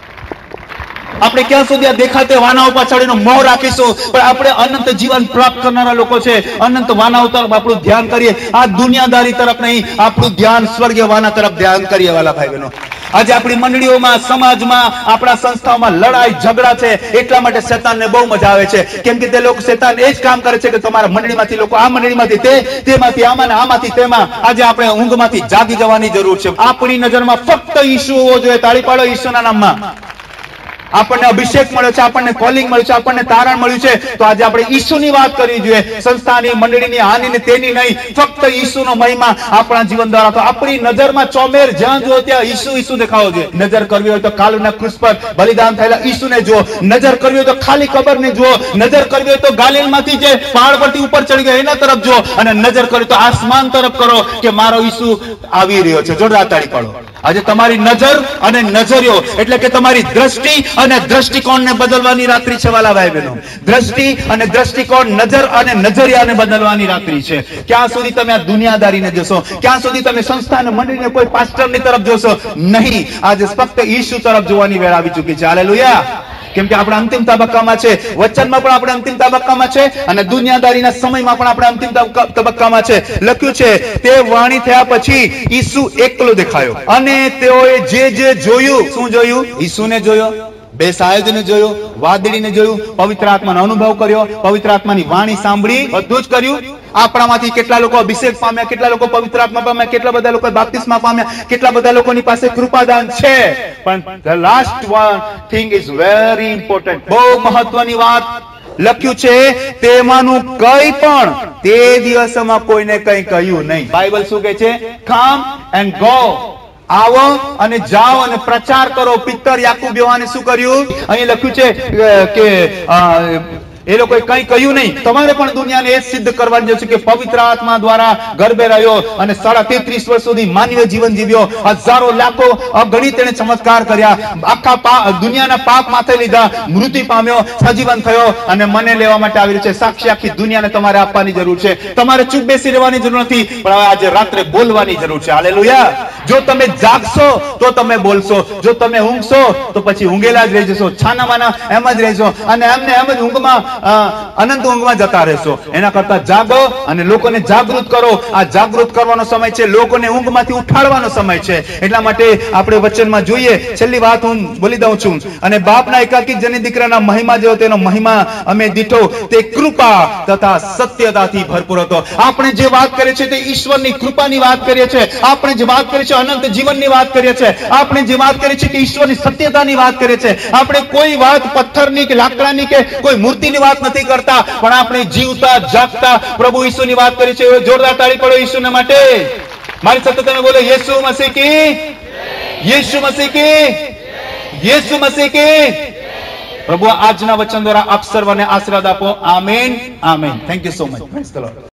આપણે ક્યાં સુધી આ દેખાતે વાનાઓ પાછળનો મોહ રાખીશું? પણ આપણે અનંત જીવન પ્રાપ્ત કરનારા લોકો છે. અનંત વાનાઓ તરફ આપણું ધ્યાન કરીએ. આ દુનિયાદારી તરફ નહીં, આપણું ધ્યાન સ્વર્ગીય વાના તરફ ધ્યાન કરીએ વાલા ભાઈ બહેનો. આજે આપણી મંડળીઓમાં, સમાજમાં, આપણા સંસ્થાઓમાં લડાઈ ઝઘડા છે. એટલા માટે શેતાનને બહુ મજા આવે છે. કેમ કે તે લોકો, શેતાન એ જ કામ કરે છે કે તમારા મંડળીમાંથી લોકો આ મંડળીમાંથી તે, તેમાંથી આમાં ને આમાંથી તેમાં. આજે આપણે ઊંઘમાંથી જાગી જવાની જરૂર છે. આપણી નજરમાં ફક્ત ઈસુ હોવો જોઈએ. તાળી પાડો ઈસુના નામમાં. આપણને અભિષેક મળ્યો છે, આપણને કોલિંગ મળ્યું છે, આપણને તારણ મળ્યું છે. તો આજે આપણે ઈસુની વાત કરવી જોઈએ. સંસ્થાની, મંડળીની, આની ને તેની નહીં. ફક્ત ઈસુનો મહિમા આપણા જીવન દ્વારા. તો આપણી નજરમાં ચોમેર જ્યાં જુઓ ત્યાં ઈસુ ઈસુ દેખાવો જોઈએ. નજર કરવી હોય તો કાલુના ક્રુસ પર બલિદાન થયેલા ઈસુને જુઓ. નજર કરવી હોય તો ખાલી કબરને જુઓ. નજર કરવી હોય તો ગાલિલમાંથી જે પહાડ પરથી ઉપર ચડી ગયો એના તરફ જુઓ. અને નજર કરવી તો આસમાન તરફ કરો કે મારો ઈસુ આવી રહ્યો છે. જોરદાર તાળી પાડો. આજે તમારી નજર અને નજરિયો એટલે કે તમારી દ્રષ્ટિ અને દ્રષ્ટિકોણને બદલવાની રાત્રિ છે વાલા ભાઈ બહેનો. દ્રષ્ટિ અને દ્રષ્ટિકોણ, નજર અને નજરિયાને બદલવાની રાત્રિ છે. ક્યાં સુધી તમે આ દુનિયાદારીને જોશો? ક્યાં સુધી તમે સંસ્થા અને મંડળીને, કોઈ પાસ્ટરની તરફ જોશો? નહીં. આજે ફક્ત ઈસુ તરફ જોવાની વેળ આવી ચૂકી છે. હાલેલુયા. કેમ કે આપણે અંતિમ તબક્કામાં છે. વચનમાં પણ આપણે અંતિમ તબક્કામાં છે અને દુનિયાદારીના સમયમાં પણ આપણે અંતિમ તબક્કામાં છે. લખ્યું છે, તે વાણી થયા પછી ઈસુ એકલો દેખાયો અને તેઓએ જે જે જોયું. શું જોયું? ઈસુને જોયો. બે સાયોજને જોયું, વાદળીને જોયું, પવિત્ર આત્માનો અનુભવ કર્યો, પવિત્ર આત્માની વાણી સાંભળી, બધું જ કર્યું. આપણામાંથી કેટલા લોકો અભિષેક પામ્યા, કેટલા લોકો પવિત્ર આત્મા પામ્યા, કેટલા બધા લોકો બાપ્તિસ્મા પામ્યા, કેટલા બધા લોકોની પાસે કૃપાદાન છે. પણ the last one thing is very important. બહુ મહત્વની વાત લખ્યું છે, તેમાંનું કઈ પણ તે દિવસોમાં કોઈને કઈ કહ્યું નહીં. બાઇબલ શું કહે છે? કમ એન્ડ ગો, આવો અને જાઓ અને પ્રચાર કરો. પિત્તર યાકૂબ યોહાને શું કર્યું? અહીં લખ્યું છે કે એ લોકોએ કઈ કહ્યું નહીં. તમારે પણ દુનિયાને એ સિદ્ધ કરવાની છે કે પવિત્ર આત્મા દ્વારા ગર્ભે રહ્યો અને 33.5 વર્ષ સુધી માનવીય જીવન જીવ્યો. હજારો લાખો અગણિત એને ચમત્કાર કર્યા. આખા દુનિયાના પાપ માથે લીધા, મૃત્યુ પામ્યો, સજીવન થયો અને મને લેવા માટે આવી છે. સાક્ષી આખી દુનિયાને તમારે આપવાની જરૂર છે. તમારે ચૂપ બેસી રહેવાની જરૂર નથી, પણ હવે આજે રાત્રે બોલવાની જરૂર છે. હાલેલુયા. જો તમે જાગશો તો તમે બોલશો, જો તમે ઊંઘશો તો પછી ઊંઘેલા જ રહી જશો, છાનામાના એમ જ રહેશો અને એમને એમ જ ઊંઘમાં અનંત ઊંઘમાં જતા રહેશો. એના કરતા જાગો અને લોકોને જાગૃત કરો. આ જાગૃત કરવાનો સમય છે, લોકોને ઊંઘમાંથી ઉઠાડવાનો સમય છે. એટલા માટે આપણે વચનમાં જોઈએ. છેલ્લી વાત હું બોલી દઉં છું. અને બાપના એકાકી જની દીકરાના મહિમા જેવો તેનો મહિમા અમે દીઠો, તે કૃપા તથા સત્યતાથી ભરપૂર હતો. આપણે જે વાત કરીએ છીએ તે ઈશ્વરની કૃપાની વાત કરીએ છીએ. આપણે જે વાત કરીએ છીએ અનંત જીવનની વાત કરીએ છીએ. આપણે જે વાત કરીએ છીએ કે ઈશ્વરની સત્યતાની વાત કરીએ છીએ. આપણે કોઈ વાત પથ્થરની કે લાકડાની કે કોઈ મૂર્તિની વાત નથી કરતા, પણ આપણે જીવતા જાગતા પ્રભુ ઈસુની વાત કરીએ છીએ. જોરદાર તાળી પડો ઈસુને માટે. મારી સાથે તમે બોલો, યેસુ મસીહ કી, યેસુ મસીહ કી, યેસુ મસીહ કી. પ્રભુ આજના વચન દ્વારા આપ સર્વને આશીર્વાદ આપો. આમેન, આમેન. Thank you so much. Praise the lord.